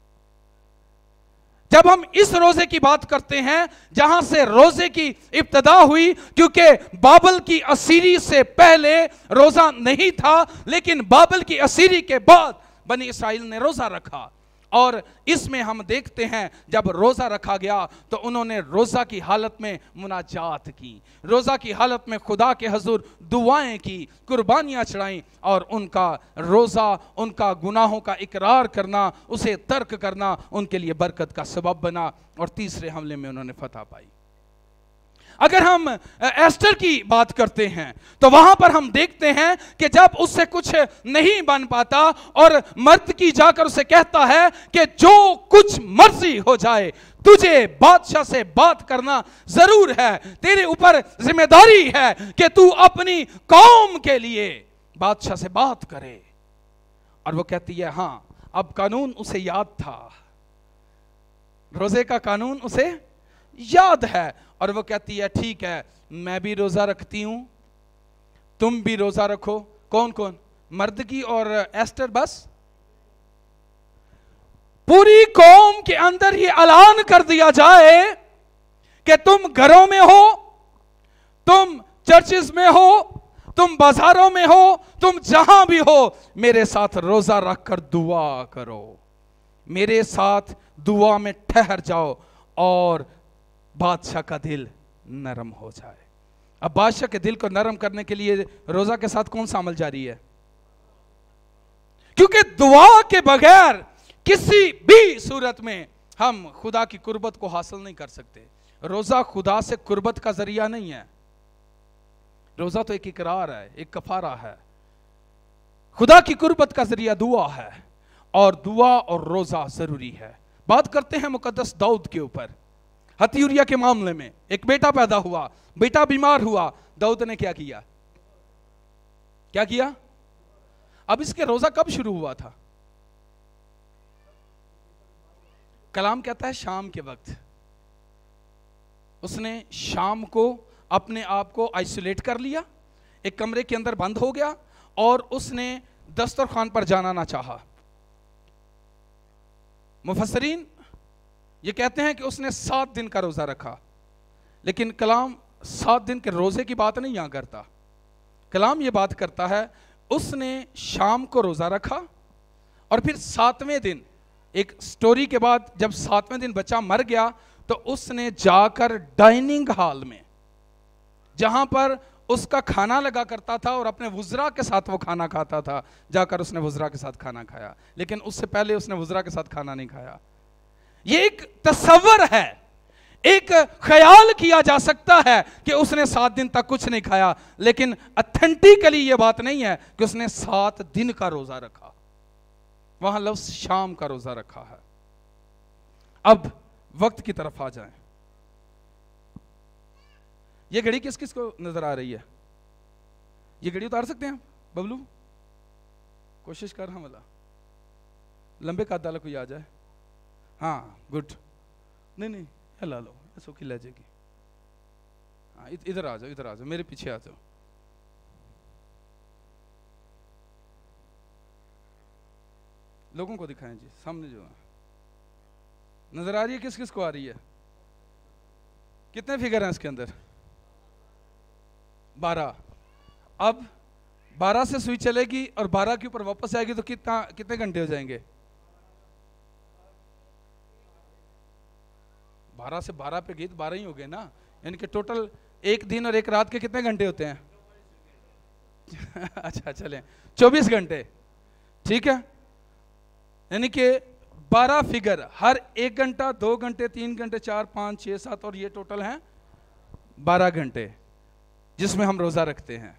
جب ہم اس روزے کی بات کرتے ہیں جہاں سے روزے کی ابتدا ہوئی، کیونکہ بابل کی اسیری سے پہلے روزہ نہیں تھا، لیکن بابل کی اسیری کے بعد بنی اسرائیل نے روزہ رکھا، اور اس میں ہم دیکھتے ہیں جب روزہ رکھا گیا تو انہوں نے روزہ کی حالت میں مناجات کی، روزہ کی حالت میں خدا کے حضور دعائیں کی، قربانیاں چڑھائیں، اور ان کا روزہ ان کا گناہوں کا اقرار کرنا، اسے ترک کرنا ان کے لیے برکت کا سبب بنا، اور تیسرے حملے میں انہوں نے فتح پائی. اگر ہم ایسٹر کی بات کرتے ہیں تو وہاں پر ہم دیکھتے ہیں کہ جب اس سے کچھ نہیں بن پاتا اور مرد کی جا کر اسے کہتا ہے کہ جو کچھ مرضی ہو جائے تجھے بادشاہ سے بات کرنا ضرور ہے، تیرے اوپر ذمہ داری ہے کہ تو اپنی قوم کے لیے بادشاہ سے بات کرے. اور وہ کہتی ہے ہاں، اب قانون اسے یاد تھا، روزے کا قانون اسے یاد ہے، اور وہ کہتی ہے ٹھیک ہے میں بھی روزہ رکھتی ہوں، تم بھی روزہ رکھو. کون کون؟ مرد کی اور ایسٹر. بس پوری قوم کے اندر یہ اعلان کر دیا جائے کہ تم گھروں میں ہو، تم چرچز میں ہو، تم بازاروں میں ہو، تم جہاں بھی ہو، میرے ساتھ روزہ رکھ کر دعا کرو، میرے ساتھ دعا میں ٹھہر جاؤ اور بادشاہ کا دل نرم ہو جائے. اب بادشاہ کے دل کو نرم کرنے کے لیے روزہ کے ساتھ کون سا عمل جاری ہے؟ کیونکہ دعا کے بغیر کسی بھی صورت میں ہم خدا کی قربت کو حاصل نہیں کر سکتے. روزہ خدا سے قربت کا ذریعہ نہیں ہے، روزہ تو ایک اقرار ہے، ایک کفارہ ہے. خدا کی قربت کا ذریعہ دعا ہے، اور دعا اور روزہ ضروری ہے. بات کرتے ہیں مقدس داؤد کے اوپر. ہتی یوریا کے معاملے میں ایک بیٹا پیدا ہوا، بیٹا بیمار ہوا، داؤد نے کیا کیا؟ کیا کیا؟ اب اس کے روزہ کب شروع ہوا تھا؟ کلام کہتا ہے شام کے وقت. اس نے شام کو اپنے آپ کو آئسولیٹ کر لیا، ایک کمرے کے اندر بند ہو گیا، اور اس نے دسترخوان پر جانا نہ چاہا. مفسرین یہ کہتے ہیں کہ اس نے سات دن کا روزہ رکھا، لیکن کلام سات دن کے روزے کی بات نہیں یہاں کرتا. کلام یہ بات کرتا ہے اس نے شام کو روزہ رکھا، اور پھر ساتویں دن ایک سٹوری کے بعد جب ساتویں دن بچہ مر گیا تو اس نے جا کر ڈائننگ ہال میں جہاں پر اس کا کھانا لگا کرتا تھا اور اپنے وزراء کے ساتھ وہ کھانا کھاتا تھا، جا کر اس نے وزراء کے ساتھ کھانا کھایا. لیکن اس سے پہلے اس نے وزراء کے ساتھ کھانا نہیں کھایا. یہ ایک تصور ہے، ایک خیال کیا جا سکتا ہے کہ اس نے سات دن تک کچھ نہیں کھایا، لیکن اتھینٹیکلی یہ بات نہیں ہے کہ اس نے سات دن کا روزہ رکھا. وہاں لفظ شام کا روزہ رکھا ہے. اب وقت کی طرف آ جائیں. یہ گھڑی کس کس کو نظر آ رہی ہے؟ یہ گھڑی اتار سکتے ہیں ببلو؟ کوشش کر ہم اللہ لمبے قد والا کوئی آ جائے. ہاں گڈ. نہیں نہیں اللہ لو سوکھی لے جائے گی. ہاں ادھر آ جاؤ، ادھر آ جاؤ، میرے پیچھے آ جاؤ. لوگوں کو دکھائیں جی، سامنے جو ہے نظر آ رہی ہے. کس کس کو آ رہی ہے؟ کتنے فگر ہیں اس کے اندر؟ بارہ. اب بارہ سے سوئی چلے گی اور بارہ کے اوپر واپس آئے گی تو کتنا کتنے گھنٹے ہو جائیں گے؟ بارہ سے بارہ پہ گئی تو بارہ ہی ہو گئے نا. یعنی کہ ٹوٹل ایک دن اور ایک رات کے کتنے گھنٹے ہوتے ہیں؟ اچھا چلیں چوبیس گھنٹے. ٹھیک ہے. یعنی کہ بارہ فگر، ہر ایک گھنٹہ، دو گھنٹے، تین گھنٹے، چار، پانچ، چھ، سات، اور یہ ٹوٹل ہیں بارہ گھنٹے جس میں ہم روزہ رکھتے ہیں.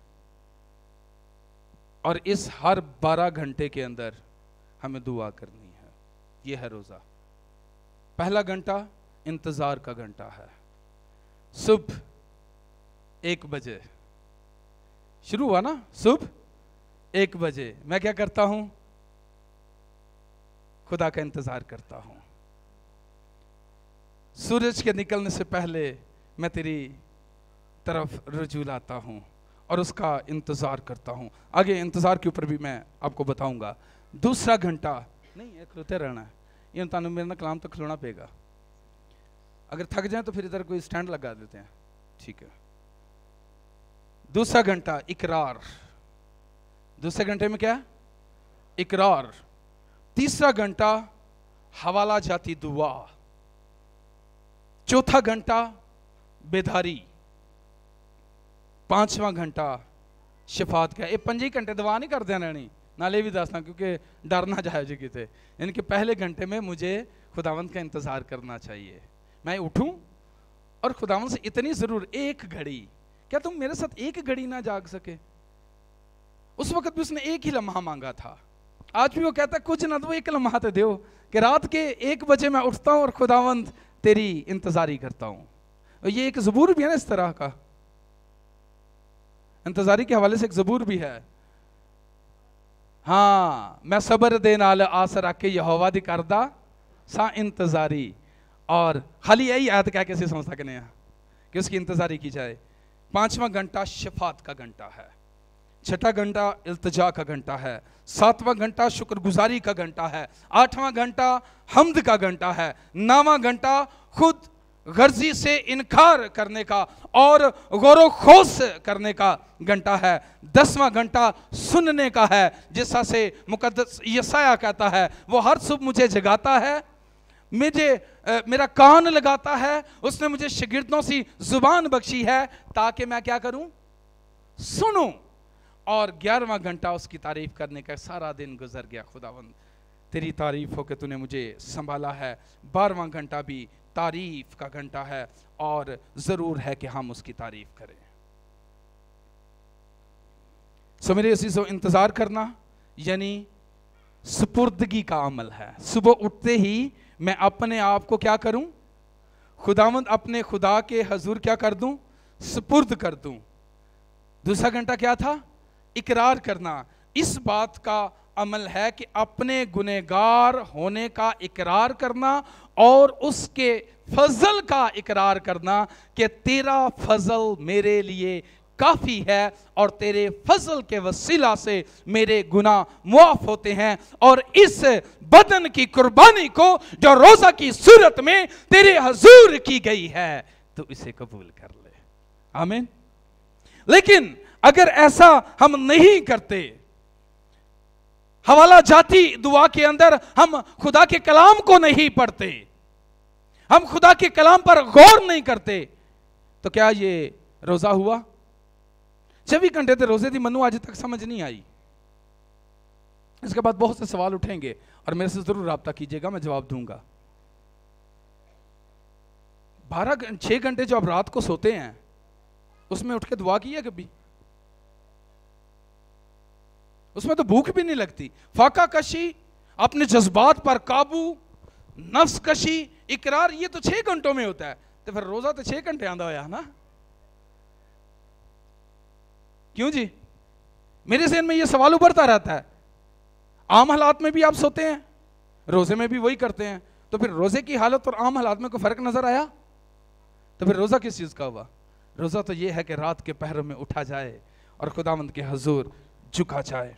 اور اس ہر بارہ گھنٹے کے اندر ہمیں دعا کرنی ہے. یہ ہے روزہ. پہلا گھنٹہ انتظار کا گھنٹہ ہے. صبح ایک بجے شروع ہوا نا، صبح ایک بجے میں کیا کرتا ہوں؟ خدا کا انتظار کرتا ہوں. سورج کے نکلنے سے پہلے میں تیری طرف رجوع لاتا ہوں اور اس کا انتظار کرتا ہوں. آگے انتظار کے اوپر بھی میں آپ کو بتاؤں گا. دوسرا گھنٹہ نہیں ہے، کھلوتے رہنا ہے. یہ انتانو میرے نا کلام تو کھلونا پے گا. اگر تھک جائیں تو پھر ادھر کوئی سٹینڈ لگا دیتے ہیں. ٹھیک ہے. دوسرا گھنٹہ اقرار. دوسرے گھنٹے میں کیا؟ اقرار. تیسرا گھنٹہ حوالہ جاتی دعا. چوتھا گھنٹہ بیداری. پانچواں گھنٹہ شفاعت کا. یہ پنجی گھنٹے دعا نہیں کر دینا نہیں نالے بھی دسنا کیونکہ ڈر نہ جائے جی کتے. یعنی کہ پہلے گھنٹے میں مجھے خداوند کا انتظار کرنا چاہیے. میں اٹھوں اور خداوند سے اتنی ضرور ایک گھڑی، کیا تم میرے ساتھ ایک گھڑی نہ جاگ سکے؟ اس وقت بھی اس نے ایک ہی لمحہ مانگا تھا. آج بھی وہ کہتا ہے کچھ نہ دو ایک لمحہ تے دیو کہ رات کے ایک بجے میں اٹھتا ہوں اور خداوند تیری انتظاری کرتا ہوں. اور یہ ایک زبور بھی ہے نا اس طرح کا، انتظاری کے حوالے سے ایک زبور بھی ہے. ہاں میں صبر دے نال آس رکھ کے یہوہ دی کردہ سا انتظاری. اور خالی یہی آیت کہہ کے اسے سمجھ سکنے ہیں کہ اس کی انتظاری کی جائے. پانچواں گھنٹہ شفاعت کا گھنٹہ ہے. چھٹا گھنٹہ التجا کا گھنٹہ ہے. ساتواں گھنٹہ شکر گزاری کا گھنٹہ ہے. آٹھواں گھنٹہ حمد کا گھنٹہ ہے. نواں گھنٹہ خود غرضی سے انکار کرنے کا اور غور و خوض کرنے کا گھنٹہ ہے. دسواں گھنٹہ سننے کا ہے، جیسا سے مقدس یسایہ کہتا ہے وہ ہر صبح مجھے جگاتا ہے، مجھے میرا کان لگاتا ہے، اس نے مجھے شاگردوں سی زبان بخشی ہے تاکہ میں کیا کروں؟ سنوں. اور گیارہواں گھنٹہ اس کی تعریف کرنے کا. سارا دن گزر گیا خداوند تیری تعریف ہو کہ تو نے مجھے سنبھالا ہے. بارہواں گھنٹہ بھی تعریف کا گھنٹہ ہے اور ضرور ہے کہ ہم اس کی تعریف کریں. سو میرے عزیزو، انتظار کرنا یعنی سپردگی کا عمل ہے. صبح اٹھتے ہی میں اپنے آپ کو کیا کروں؟ خداوند اپنے خدا کے حضور کیا کر دوں؟ سپرد کر دوں. دوسرا گھنٹہ کیا تھا؟ اقرار کرنا. اس بات کا عمل ہے کہ اپنے گنہگار ہونے کا اقرار کرنا اور اس کے فضل کا اقرار کرنا کہ تیرا فضل میرے لیے کافی ہے اور تیرے فضل کے وسیلہ سے میرے گناہ معاف ہوتے ہیں. اور اس بدن کی قربانی کو جو روزہ کی صورت میں تیرے حضور کی گئی ہے تو اسے قبول کر لے. آمین. لیکن اگر ایسا ہم نہیں کرتے، حوالہ جاتی دعا کے اندر ہم خدا کے کلام کو نہیں پڑھتے، ہم خدا کے کلام پر غور نہیں کرتے، تو کیا یہ روزہ ہوا؟ چوبیس گھنٹے تھے روزے دی، منو آج تک سمجھ نہیں آئی. اس کے بعد بہت سے سوال اٹھیں گے اور میرے سے ضرور رابطہ کیجئے گا، میں جواب دوں گا. بارہ چھ گھنٹے جو آپ رات کو سوتے ہیں اس میں اٹھ کے دعا کی ہے کبھی؟ اس میں تو بھوک بھی نہیں لگتی. فاقہ کشی، اپنے جذبات پر قابو، نفس کشی، اقرار، یہ تو چھ گھنٹوں میں ہوتا ہے. تو پھر روزہ تو چھ گھنٹے آندہ ہویا نا. کیوں جی؟ میرے ذہن میں یہ سوال ابھرتا رہتا ہے. عام حالات میں بھی آپ سوتے ہیں، روزے میں بھی وہی کرتے ہیں، تو پھر روزے کی حالت اور عام حالات میں کوئی فرق نظر آیا؟ تو پھر روزہ کس چیز کا ہوا؟ روزہ تو یہ ہے کہ رات کے پہروں میں اٹھا جائے اور خداوند کے حضور جھکا جائے.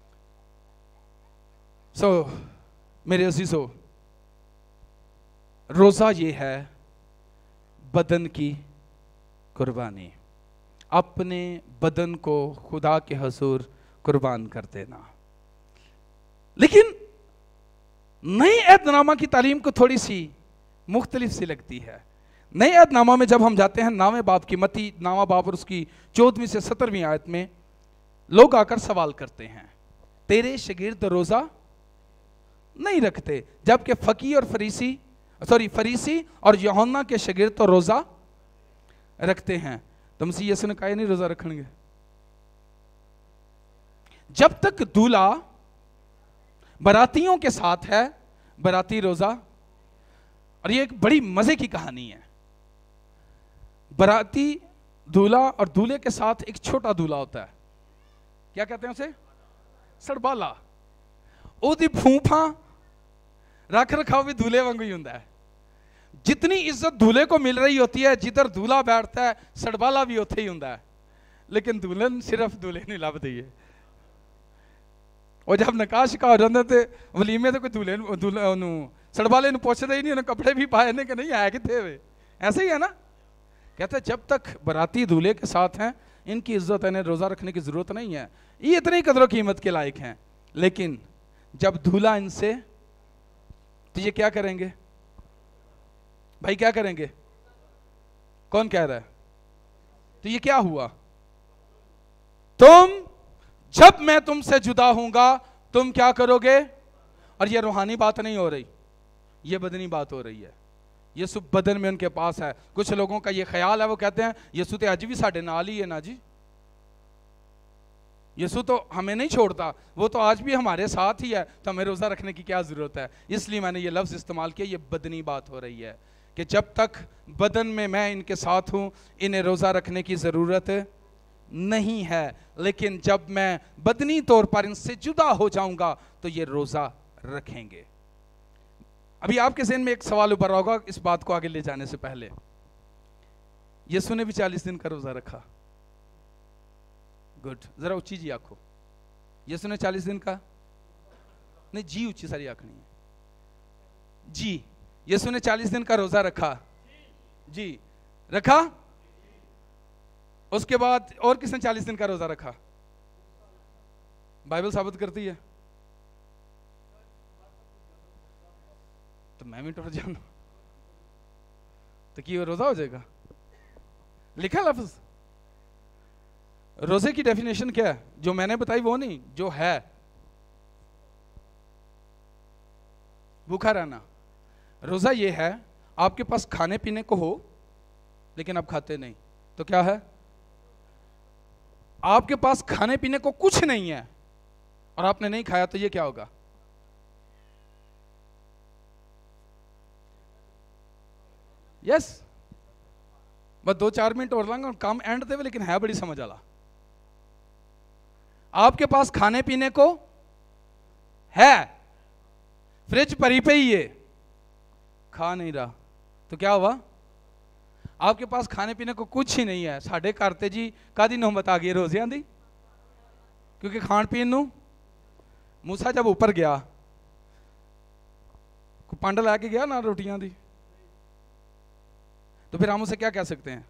سو so, میرے عزیزو، روزہ یہ ہے بدن کی कुर्बानी, अपने बदन को खुदा के हुजूर कुर्बान कर देना। लेकिन नई अहदनामा की तालीम को थोड़ी सी मुख्तलिफ सी लगती है। नए अहदनामा में जब हम जाते हैं नावे बाप की, मती नावा बाप और उसकी चौदहवीं से सत्रहवीं आयत में लोग आकर सवाल करते हैं, तेरे शागिर्द रोजा नहीं रखते, जबकि फकी और फरीसी सॉरी फरीसी और यूहन्ना के शागिर्द तो रोजा रखते हैं। तो मसीह यीशु ने कहा नहीं रोजा रखेंगे। जब तक दूल्हा बरातियों के साथ है, बराती रोजा। और ये एक बड़ी मजे की कहानी है। बराती दूल्हा और दूल्हे के साथ एक छोटा दूल्हा होता है, क्या कहते हैं उसे? सड़बाला। ओदी फूफा रख रखाव भी दूल्हे वांगू ही होता है। जितनी इज्जत दूल्हे को मिल रही होती है, जिधर दूल्हा बैठता है सड़बाला भी उत्थे ही होता है। लेकिन दुल्हन सिर्फ दूल्हे नहीं लभदी है। और जब नकाह शिका हो जाते थे वलीमे तो कोई दूल्हे दूल्हे सड़बाले ने पूछते ही नहीं, उन्हें कपड़े भी पाए ने कि नहीं है कितने वे। ऐसे ही है ना। कहते जब तक बराती दूल्हे के साथ हैं इनकी इज्जत है, इन्हें रोजा रखने की जरूरत नहीं है, ये इतनी कदर कीमत के लायक हैं। लेकिन जब दूल्हा इनसे, तो ये क्या करेंगे भाई, क्या करेंगे? कौन कह रहा है? तो ये क्या हुआ? तुम जब मैं तुमसे जुदा होऊंगा तुम क्या करोगे? और ये रूहानी बात नहीं हो रही, ये बदनी बात हो रही है। यीशु बदन में उनके पास है। कुछ लोगों का ये ख्याल है, वो कहते हैं यीशु तो अज भी साडे नाल ही है ना जी, यीशु तो हमें नहीं छोड़ता, वो तो आज भी हमारे साथ ही है, तो हमें रोज़ा रखने की क्या ज़रूरत है। इसलिए मैंने ये लफ्ज़ इस्तेमाल किया। ये बदनी बात हो रही है कि जब तक बदन में मैं इनके साथ हूँ इन्हें रोज़ा रखने की ज़रूरत नहीं है, लेकिन जब मैं बदनी तौर पर इनसे जुदा हो जाऊंगा तो ये रोज़ा रखेंगे। अभी आपके ज़हन में एक सवाल उभर होगा इस बात को आगे ले जाने से पहले। यीशु ने भी चालीस दिन का रोज़ा रखा। गुड, जरा ऊंची जी आंखो। यीशु ने चालीस दिन का नहीं जी ऊंची सारी आंख नहीं है जी। यीशु ने चालीस दिन का रोज़ा रखा जी, रखा। उसके बाद और किसने चालीस दिन का रोज़ा रखा? बाइबल साबित करती है। तो मैं भी टूट जाऊँ तो क्या रोज़ा हो जाएगा? लिखा लफ्ज़। रोज़े की डेफिनेशन क्या है? जो मैंने बताई वो नहीं, जो है भूखा रहना। रोज़ा ये है आपके पास खाने पीने को हो लेकिन आप खाते नहीं, तो क्या है? आपके पास खाने पीने को कुछ नहीं है और आपने नहीं खाया, तो ये क्या होगा? यस, बस दो चार मिनट और लाऊंगा काम एंड दे, लेकिन है बड़ी समझ वाला। आपके पास खाने पीने को है, फ्रिज भरी पे ही है, खा नहीं रहा, तो क्या हुआ? आपके पास खाने पीने को कुछ ही नहीं है। साढ़े घर ते जी कादी नौबत आ गई रोज़ियां दी, क्योंकि खान पीन नू मूसा जब ऊपर गया पंड लैके गया ना रोटियां दी, तो फिर हम उसे क्या कह सकते हैं?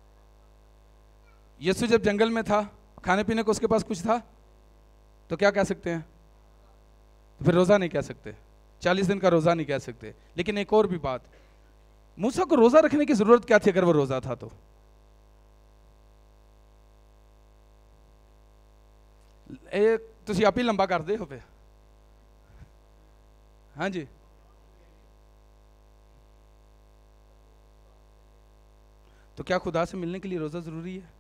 यीशु जब जंगल में था खाने पीने को उसके पास कुछ था, तो क्या कह सकते हैं? तो फिर रोज़ा नहीं कह सकते, चालीस दिन का रोज़ा नहीं कह सकते। लेकिन एक और भी बात, मूसा को रोज़ा रखने की जरूरत क्या थी अगर वो रोज़ा था तो? एक तुसी आप ही लंबा कर दे हो पे। हाँ जी, तो क्या खुदा से मिलने के लिए रोज़ा जरूरी है?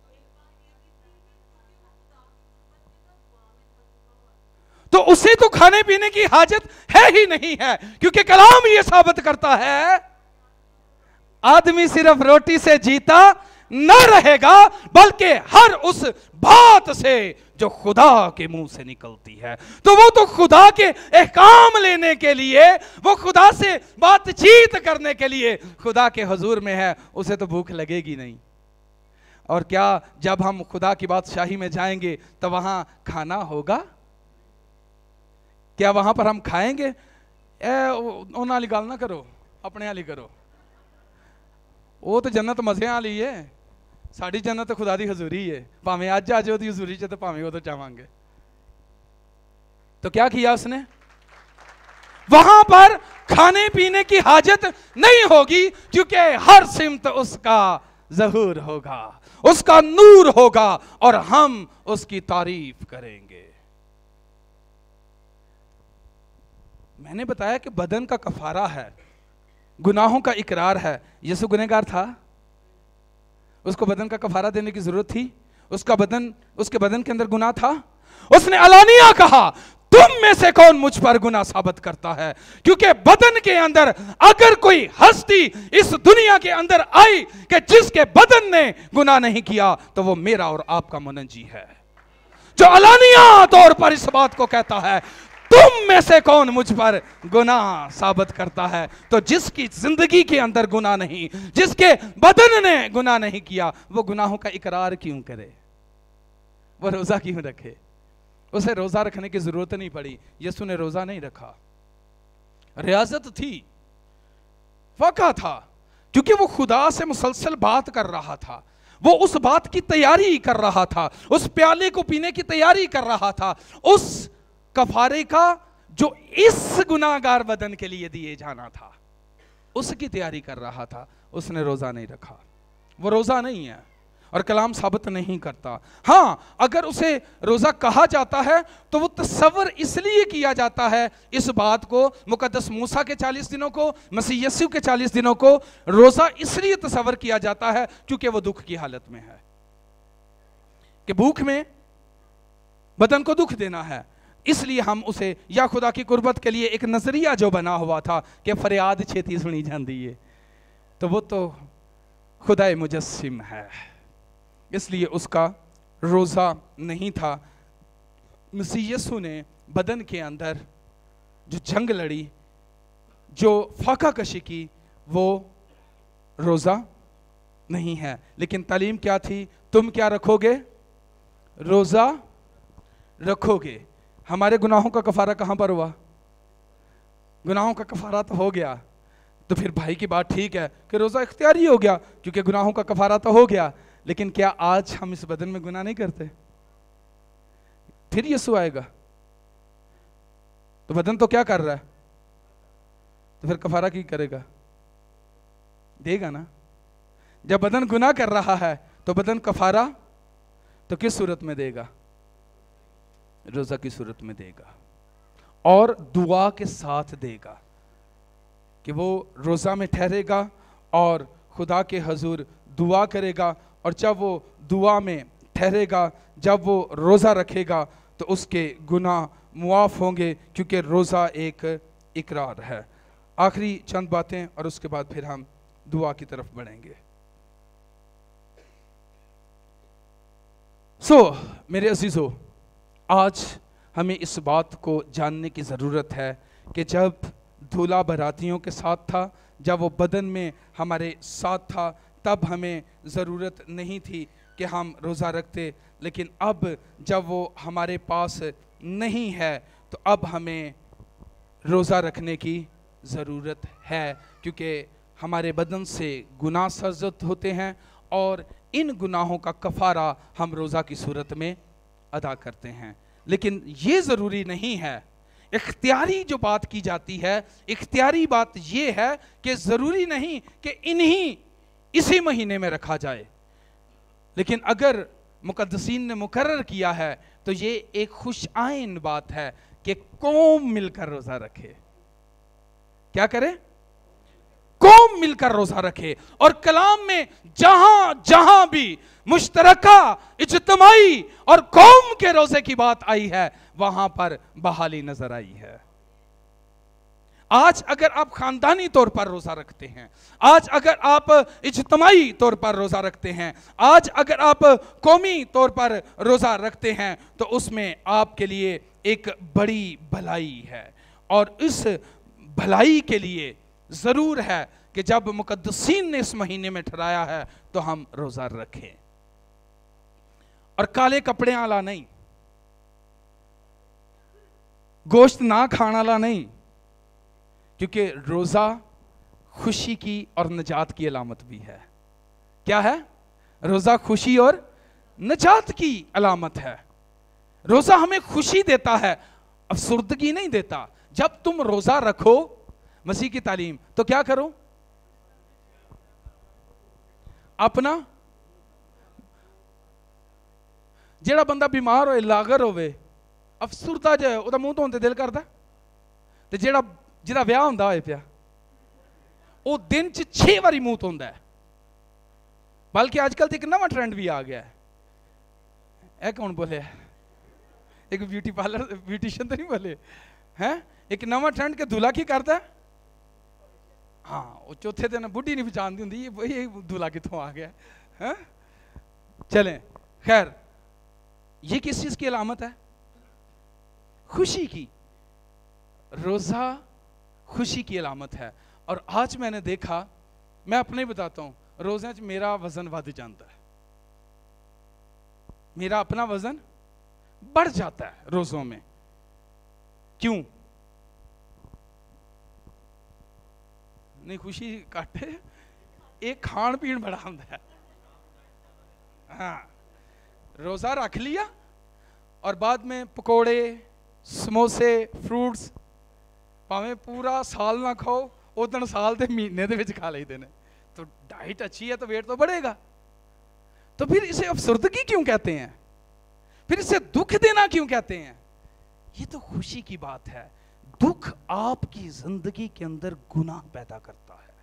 तो उसे तो खाने पीने की हाजत है ही नहीं है, क्योंकि कलाम ये साबित करता है आदमी सिर्फ रोटी से जीता न रहेगा, बल्कि हर उस बात से जो खुदा के मुंह से निकलती है। तो वो तो खुदा के एहकाम लेने के लिए, वो खुदा से बातचीत करने के लिए खुदा के हुजूर में है, उसे तो भूख लगेगी नहीं। और क्या जब हम खुदा की बादशाही में जाएंगे तो वहां खाना होगा? क्या वहां पर हम खाएंगे? ए उन्होंने वाली गल ना करो, अपने वाली करो। वो तो जन्नत मजे वाली है, ਸਾਡੀ ਜੰਨਤ ਖੁਦਾ ਦੀ ਹਜ਼ੂਰੀ ਹੈ, ਭਾਵੇਂ ਅੱਜ ਅੱਜ ਉਹਦੀ ਹਜ਼ੂਰੀ ਚ ਤੇ ਭਾਵੇਂ ਉਦੋਂ ਜਾਵਾਂਗੇ। तो क्या किया उसने? वहां पर खाने पीने की हाजत नहीं होगी, क्योंकि हर सिमत उसका ज़हूर होगा, उसका नूर होगा और हम उसकी तारीफ करेंगे। मैंने बताया कि बदन का कफारा है, गुनाहों का इकरार है। यीशु गुनहगार था, उसको बदन का कफारा देने की जरूरत थी? उसका बदन, उसके बदन के अंदर गुनाह था? उसने अलानिया कहा, तुम में से कौन मुझ पर गुनाह साबित करता है? क्योंकि बदन के अंदर अगर कोई हस्ती इस दुनिया के अंदर आई कि जिसके बदन ने गुनाह नहीं किया, तो वो मेरा और आपका मुनज्जी है, जो अलानिया तौर पर इस बात को कहता है, तुम में से कौन मुझ पर गुनाह साबित करता है? तो जिसकी जिंदगी के अंदर गुनाह नहीं, जिसके बदन ने गुनाह नहीं किया, वो गुनाहों का इकरार क्यों करे? वो रोजा क्यों रखे? उसे रोजा रखने की जरूरत नहीं पड़ी। यीशु ने रोजा नहीं रखा, रियाजत थी, फका था, क्योंकि वो खुदा से मुसलसल बात कर रहा था, वो उस बात की तैयारी कर रहा था, उस प्याले को पीने की तैयारी कर रहा था, उस कफारे का जो इस गुनाहगार बदन के लिए दिए जाना था, उसकी तैयारी कर रहा था। उसने रोजा नहीं रखा, वो रोजा नहीं है और कलाम साबित नहीं करता। हाँ, अगर उसे रोजा कहा जाता है तो वो तस्वर इसलिए किया जाता है, इस बात को, मुकद्दस मूसा के चालीस दिनों को, मसीह यीशु के चालीस दिनों को रोजा इसलिए तस्वर किया जाता है क्योंकि वो दुख की हालत में है, कि भूख में बदन को दुख देना है। इसलिए हम उसे, या खुदा की कुर्बत के लिए एक नजरिया जो बना हुआ था कि फरियाद छेती सुनी जाती है, तो वो तो खुदाए मुजस्सिम है, इसलिए उसका रोज़ा नहीं था। मसीह यीशु ने बदन के अंदर जो जंग लड़ी, जो फाका कशी की, वो रोज़ा नहीं है। लेकिन तालीम क्या थी? तुम क्या रखोगे? रोज़ा रखोगे। हमारे गुनाहों का कफारा कहाँ पर हुआ? गुनाहों का कफारा तो हो गया, तो फिर भाई की बात ठीक है कि रोज़ा इख्तियारी हो गया क्योंकि गुनाहों का कफारा तो हो गया। लेकिन क्या आज हम इस बदन में गुनाह नहीं करते? फिर यीशु आएगा तो बदन तो क्या कर रहा है, तो फिर कफारा की करेगा? देगा ना। जब बदन गुनाह कर रहा है तो बदन कफारा तो किस सूरत में देगा? रोजा की सूरत में देगा, और दुआ के साथ देगा कि वो रोजा में ठहरेगा और खुदा के हजूर दुआ करेगा, और जब वो दुआ में ठहरेगा, जब वो रोज़ा रखेगा, तो उसके गुनाह मुआफ़ होंगे, क्योंकि रोज़ा एक इकरार है। आखिरी चंद बातें और उसके बाद फिर हम दुआ की तरफ बढ़ेंगे। सो so, मेरे अजीज़ों, आज हमें इस बात को जानने की ज़रूरत है कि जब दूल्हा बारातियों के साथ था, जब वो बदन में हमारे साथ था, तब हमें ज़रूरत नहीं थी कि हम रोज़ा रखते, लेकिन अब जब वो हमारे पास नहीं है तो अब हमें रोज़ा रखने की ज़रूरत है, क्योंकि हमारे बदन से गुनाह सर्जत होते हैं और इन गुनाहों का कफ़ारा हम रोज़ा की सूरत में अदा करते हैं। लेकिन ये ज़रूरी नहीं है। इख्तियारी जो बात की जाती है, इख्तियारी बात ये है कि ज़रूरी नहीं कि इन्हीं इसी महीने में रखा जाए, लेकिन अगर मुकद्दसीन ने मुकर्रर किया है तो ये एक खुश आइन बात है कि कौम मिलकर रोज़ा रखे। क्या करे? कौम मिलकर रोज़ा रखे। और कलाम में जहां जहां भी मुश्तरका, इज्तिमाई और कौम के रोज़े की बात आई है, वहां पर बहाली नजर आई है। आज अगर आप खानदानी तौर पर रोज़ा रखते हैं, आज अगर आप इज्तिमाई तौर पर रोज़ा रखते हैं, आज अगर आप कौमी तौर पर रोज़ा रखते हैं, तो उसमें आपके लिए एक बड़ी भलाई है। और इस भलाई के लिए ज़रूर है कि जब मुकद्दसीन ने इस महीने में ठहराया है तो हम रोज़ा रखें। और काले कपड़े वाला नहीं, गोश्त ना खाने वाला नहीं, क्योंकि रोज़ा खुशी की और निजात की अलामत भी है। क्या है? روزہ خوشی اور نجات کی علامت ہے. روزہ ہمیں خوشی دیتا ہے, افسردگی نہیں دیتا. جب تم روزہ رکھو مسیح کی تعلیم تو کیا کرو, اپنا جیڑا بندہ بیمار ہوئے لاغر ہوئے افسردہ جائے وہ منہ دھونے دل کرتا, تے جیڑا جیڑا ویاہ ہوندا ہوئے پیا وہ دن چ چھ واری منہ دھوندا ہے. بلکہ آج کل تو ایک نواں ٹرینڈ بھی آ گیا ہے. اے کون بولے, ایک بیوٹی پارلر بیوٹیشن تو نہیں بولے ہیں, ایک نواں ٹرینڈ کے دلہا کی کرتا ہے, ہاں وہ چوتھے دن بڈھی نہیں پہچانتی ہوندی یہ دلہا کتوں آ گیا ہے. چلیں خیر, یہ کس چیز کی علامت ہے؟ خوشی کی. روزہ خوشی کی علامت ہے. اور آج میں نے دیکھا, میں اپنے بتاتا ہوں, روزے چ میرا وزن ود جاتا ہے, میرا اپنا وزن بڑھ جاتا ہے روزوں میں. کیوں؟ نہیں خوشی کٹ, ایک کھان پین بڑا ہوندا ہے. ہاں روزہ رکھ لیا اور بعد میں پکوڑے سموسے فروٹس پاویں پورا سال نہ کھاؤ, ادن سال دے مہینے دے وچ کھا لئیندے نے. تو ڈائٹ اچھی ہے تو ویٹ تو بڑھے گا. تو پھر اسے افسردگی کیوں کہتے ہیں؟ پھر اسے دکھ دینا کیوں کہتے ہیں؟ یہ تو خوشی کی بات ہے. دکھ آپ کی زندگی کے اندر گناہ پیدا کرتا ہے.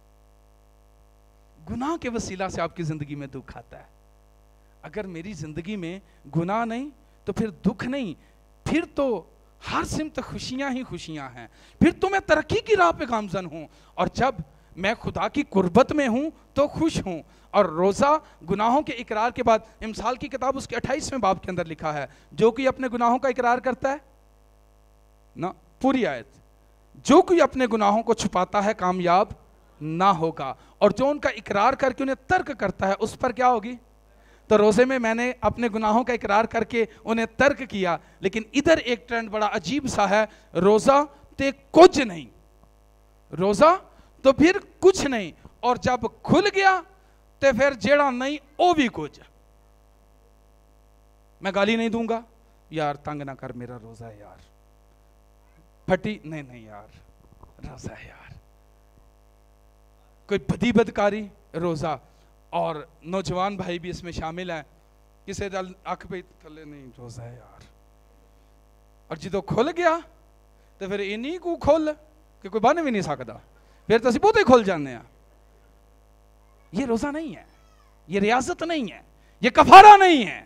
گناہ کے وسیلہ سے آپ کی زندگی میں دکھ آتا ہے. اگر میری زندگی میں گناہ نہیں تو پھر دکھ نہیں, پھر تو ہر سمت خوشیاں ہی خوشیاں ہیں. پھر تو میں ترقی کی راہ پہ گامزن ہوں, اور جب میں خدا کی قربت میں ہوں تو خوش ہوں. اور روزہ گناہوں کے اقرار کے بعد, امثال کی کتاب اس کے اٹھائیسویں باب کے اندر لکھا ہے, جو کوئی اپنے گناہوں کا اقرار کرتا ہے نا, پوری آیت, جو کوئی اپنے گناہوں کو چھپاتا ہے کامیاب نہ ہوگا, اور جو ان کا اقرار کر کے انہیں ترک کرتا ہے اس پر کیا ہوگی. تو روزے میں میں نے اپنے گناہوں کا اقرار کر کے انہیں ترک کیا, لیکن ادھر ایک ٹرینڈ بڑا عجیب سا ہے, روزہ تے کچھ نہیں, روزہ تو پھر کچھ نہیں, اور جب کھل گیا تے پھر جیڑا نہیں او بھی کچھ. میں گالی نہیں دوں گا, یار تنگ نہ کر میرا روزہ ہے یار, پھٹی نہیں نہیں یار روزہ ہے یار, کوئی بدی بدکاری روزہ. اور نوجوان بھائی بھی اس میں شامل ہیں, کسے دل آنکھ پہ تھلے نہیں روزہ ہے یار, اور جدو کھل گیا تو پھر انہی کو کھل کہ کوئی بن بھی نہیں سکتا, پھر تو اسی بہتے کھل جانے ہیں. یہ روزہ نہیں ہے, یہ ریاضت نہیں ہے, یہ کفارہ نہیں ہے.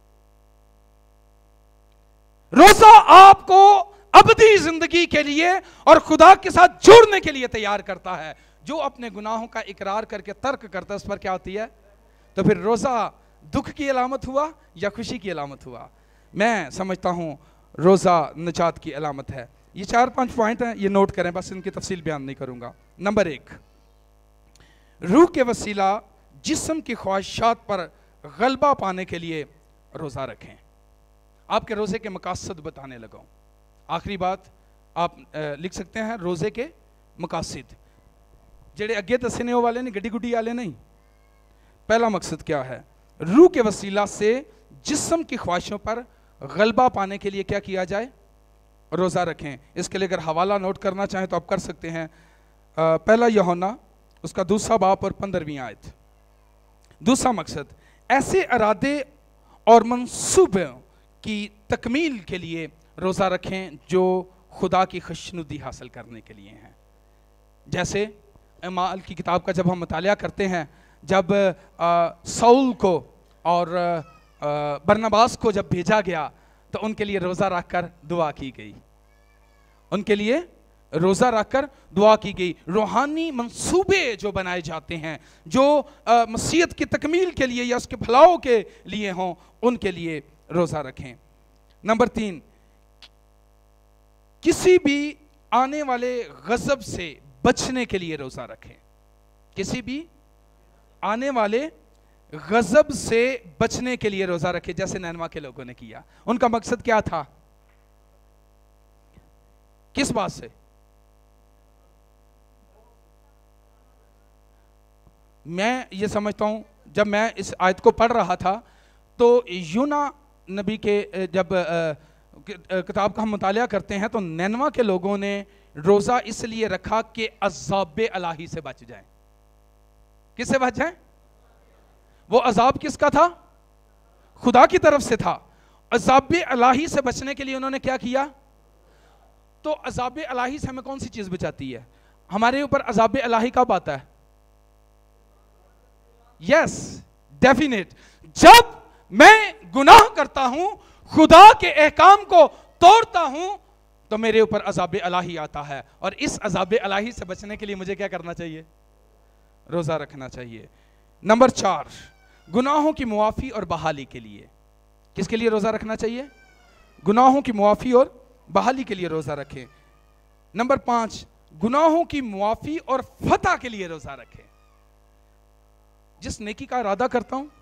روزہ آپ کو ابدی زندگی کے لیے اور خدا کے ساتھ جڑنے کے لیے تیار کرتا ہے. جو اپنے گناہوں کا اقرار کر کے ترک کرتا ہے اس پر کیا ہوتی ہے؟ تو پھر روزہ دکھ کی علامت ہوا یا خوشی کی علامت ہوا؟ میں سمجھتا ہوں روزہ نجات کی علامت ہے. یہ چار پانچ پوائنٹ ہیں, یہ نوٹ کریں, بس ان کی تفصیل بیان نہیں کروں گا. نمبر ایک, روح کے وسیلہ جسم کی خواہشات پر غلبہ پانے کے لیے روزہ رکھیں. آپ کے روزے کے مقاصد بتانے لگا ہوں. آخری بات آپ لکھ سکتے ہیں, روزے کے مقاصد جڑے اگے دسنے والے نہیں, گڈی گڈی والے نہیں. پہلا مقصد کیا ہے؟ روح کے وسیلہ سے جسم کی خواہشوں پر غلبہ پانے کے لیے کیا کیا جائے؟ روزہ رکھیں. اس کے لیے اگر حوالہ نوٹ کرنا چاہیں تو آپ کر سکتے ہیں. پہلا یوحنا اس کا دوسرا باب اور پندرہویں آیت. دوسرا مقصد, ایسے ارادے اور منصوبوں کی تکمیل کے لیے روزہ رکھیں جو خدا کی خوشنودی حاصل کرنے کے لیے ہیں. جیسے اعمال کی کتاب کا جب ہم مطالعہ کرتے ہیں, جب سول کو اور برنباس کو جب بھیجا گیا تو ان کے لیے روزہ رکھ کر دعا کی گئی, ان کے لیے روزہ رکھ کر دعا کی گئی. روحانی منصوبے جو بنائے جاتے ہیں, جو مسیحیت کی تکمیل کے لیے یا اس کے بھلاؤ کے لیے ہوں, ان کے لیے روزہ رکھیں. نمبر تین, کسی بھی آنے والے غضب سے بچنے کے لیے روزہ رکھیں. کسی بھی آنے والے غضب سے بچنے کے لیے روزہ رکھیں, جیسے نینوا کے لوگوں نے کیا. ان کا مقصد کیا تھا؟ کس بات سے؟ میں یہ سمجھتا ہوں جب میں اس آیت کو پڑھ رہا تھا تو یونا نبی کے جب کتاب کا ہم مطالعہ کرتے ہیں تو نینوا کے لوگوں نے روزہ اس لیے رکھا کہ عذاب الہی سے بچ جائیں. کس سے بچ جائیں؟ وہ عذاب کس کا تھا؟ خدا کی طرف سے تھا. عذاب الہی سے بچنے کے لیے انہوں نے کیا کیا؟ تو عذاب الہی سے ہمیں کون سی چیز بچاتی ہے؟ ہمارے اوپر عذاب الہی کب آتا ہے؟ یس ڈیفینیٹ جب میں گناہ کرتا ہوں، خدا کے احکام کو توڑتا ہوں تو میرے اوپر عذاب الہی آتا ہے. اور اس عذاب الہی سے بچنے کے لیے مجھے کیا کرنا چاہیے؟ روزہ رکھنا چاہیے. نمبر چار، گناہوں کی معافی اور بحالی کے لیے. کس کے لیے روزہ رکھنا چاہیے؟ گناہوں کی معافی اور بحالی کے لیے روزہ رکھیں. نمبر پانچ، گناہوں کی معافی اور فتح کے لیے روزہ رکھیں. جس نیکی کا ارادہ کرتا ہوں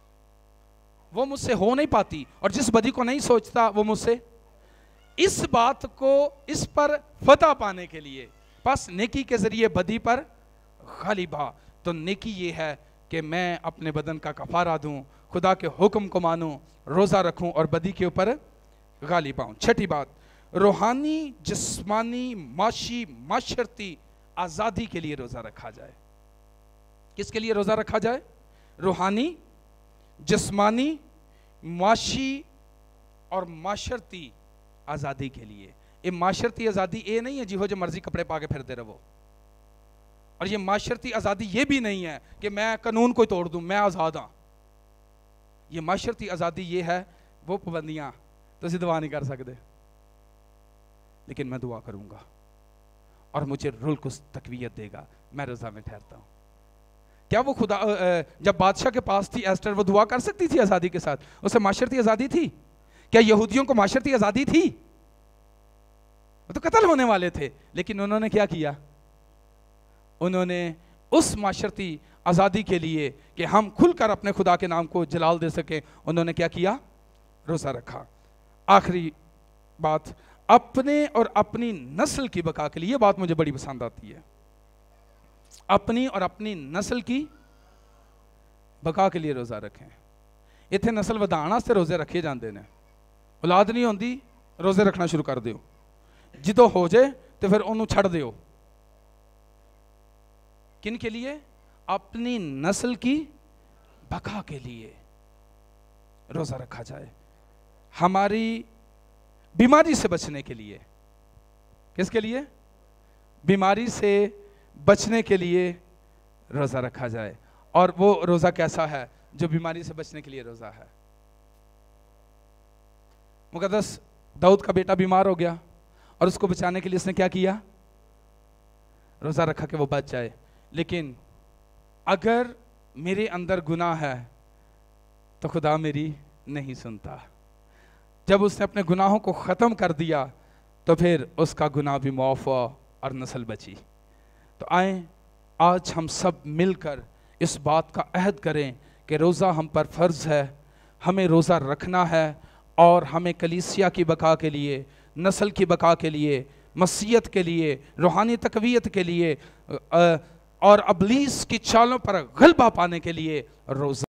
وہ مجھ سے ہو نہیں پاتی، اور جس بدی کو نہیں سوچتا وہ مجھ سے، اس بات کو اس پر فتح پانے کے لیے بس نیکی کے ذریعے بدی پر غالب آ. تو نیکی یہ ہے کہ میں اپنے بدن کا کفارہ دوں، خدا کے حکم کو مانوں، روزہ رکھوں اور بدی کے اوپر غالب آؤں. چھٹی بات، روحانی، جسمانی، معاشی، معاشرتی آزادی کے لیے روزہ رکھا جائے. کس کے لیے روزہ رکھا جائے؟ روحانی، جسمانی، معاشی اور معاشرتی آزادی کے لیے. یہ معاشرتی آزادی یہ نہیں ہے جی ہو جو مرضی کپڑے پا کے پھرتے رہو، اور یہ معاشرتی آزادی یہ بھی نہیں ہے کہ میں قانون کو توڑ دوں، میں آزاد ہاں. یہ معاشرتی آزادی یہ ہے، وہ پابندیاں تو اسے دعا نہیں کر سکتے، لیکن میں دعا کروں گا اور مجھے رول کو تقویت دے گا. میں روزہ میں ٹھہرتا ہوں. کیا وہ خدا جب بادشاہ کے پاس تھی ایسٹر، وہ دعا کر سکتی تھی آزادی کے ساتھ؟ اسے معاشرتی آزادی تھی؟ کیا یہودیوں کو معاشرتی آزادی تھی؟ وہ تو قتل ہونے والے تھے، لیکن انہوں نے کیا کیا؟ انہوں نے اس معاشرتی آزادی کے لیے کہ ہم کھل کر اپنے خدا کے نام کو جلال دے سکیں، انہوں نے کیا کیا؟ روزہ رکھا. آخری بات، اپنے اور اپنی نسل کی بقا کے لیے. یہ بات مجھے بڑی پسند آتی ہے. اپنی اور اپنی نسل کی بقا کے لیے روزہ رکھیں. اتنے نسل ودھانا سے روزے رکھے جاندے نے. اولاد نہیں ہوندی، روزے رکھنا شروع کر دیو. جدو ہو جائے تو پھر انہوں چھڑ دیو. کن کے لیے؟ اپنی نسل کی بقا کے لیے روزہ رکھا جائے. ہماری بیماری سے بچنے کے لیے. کس کے لیے؟ بیماری سے بچنے کے لیے روزہ رکھا جائے. اور وہ روزہ کیسا ہے جو بیماری سے بچنے کے لیے روزہ ہے؟ مقدس داؤد کا بیٹا بیمار ہو گیا اور اس کو بچانے کے لیے اس نے کیا کیا؟ روزہ رکھا کہ وہ بچ جائے. لیکن اگر میرے اندر گناہ ہے تو خدا میری نہیں سنتا. جب اس نے اپنے گناہوں کو ختم کر دیا تو پھر اس کا گناہ بھی معاف ہوا اور نسل بچی. تو آئیں آج ہم سب مل کر اس بات کا عہد کریں کہ روزہ ہم پر فرض ہے، ہمیں روزہ رکھنا ہے، اور ہمیں کلیسیا کی بقا کے لیے، نسل کی بقا کے لیے، مسیحیت کے لیے، روحانی تقویت کے لیے اور ابلیس کی چالوں پر غلبہ پانے کے لیے روزہ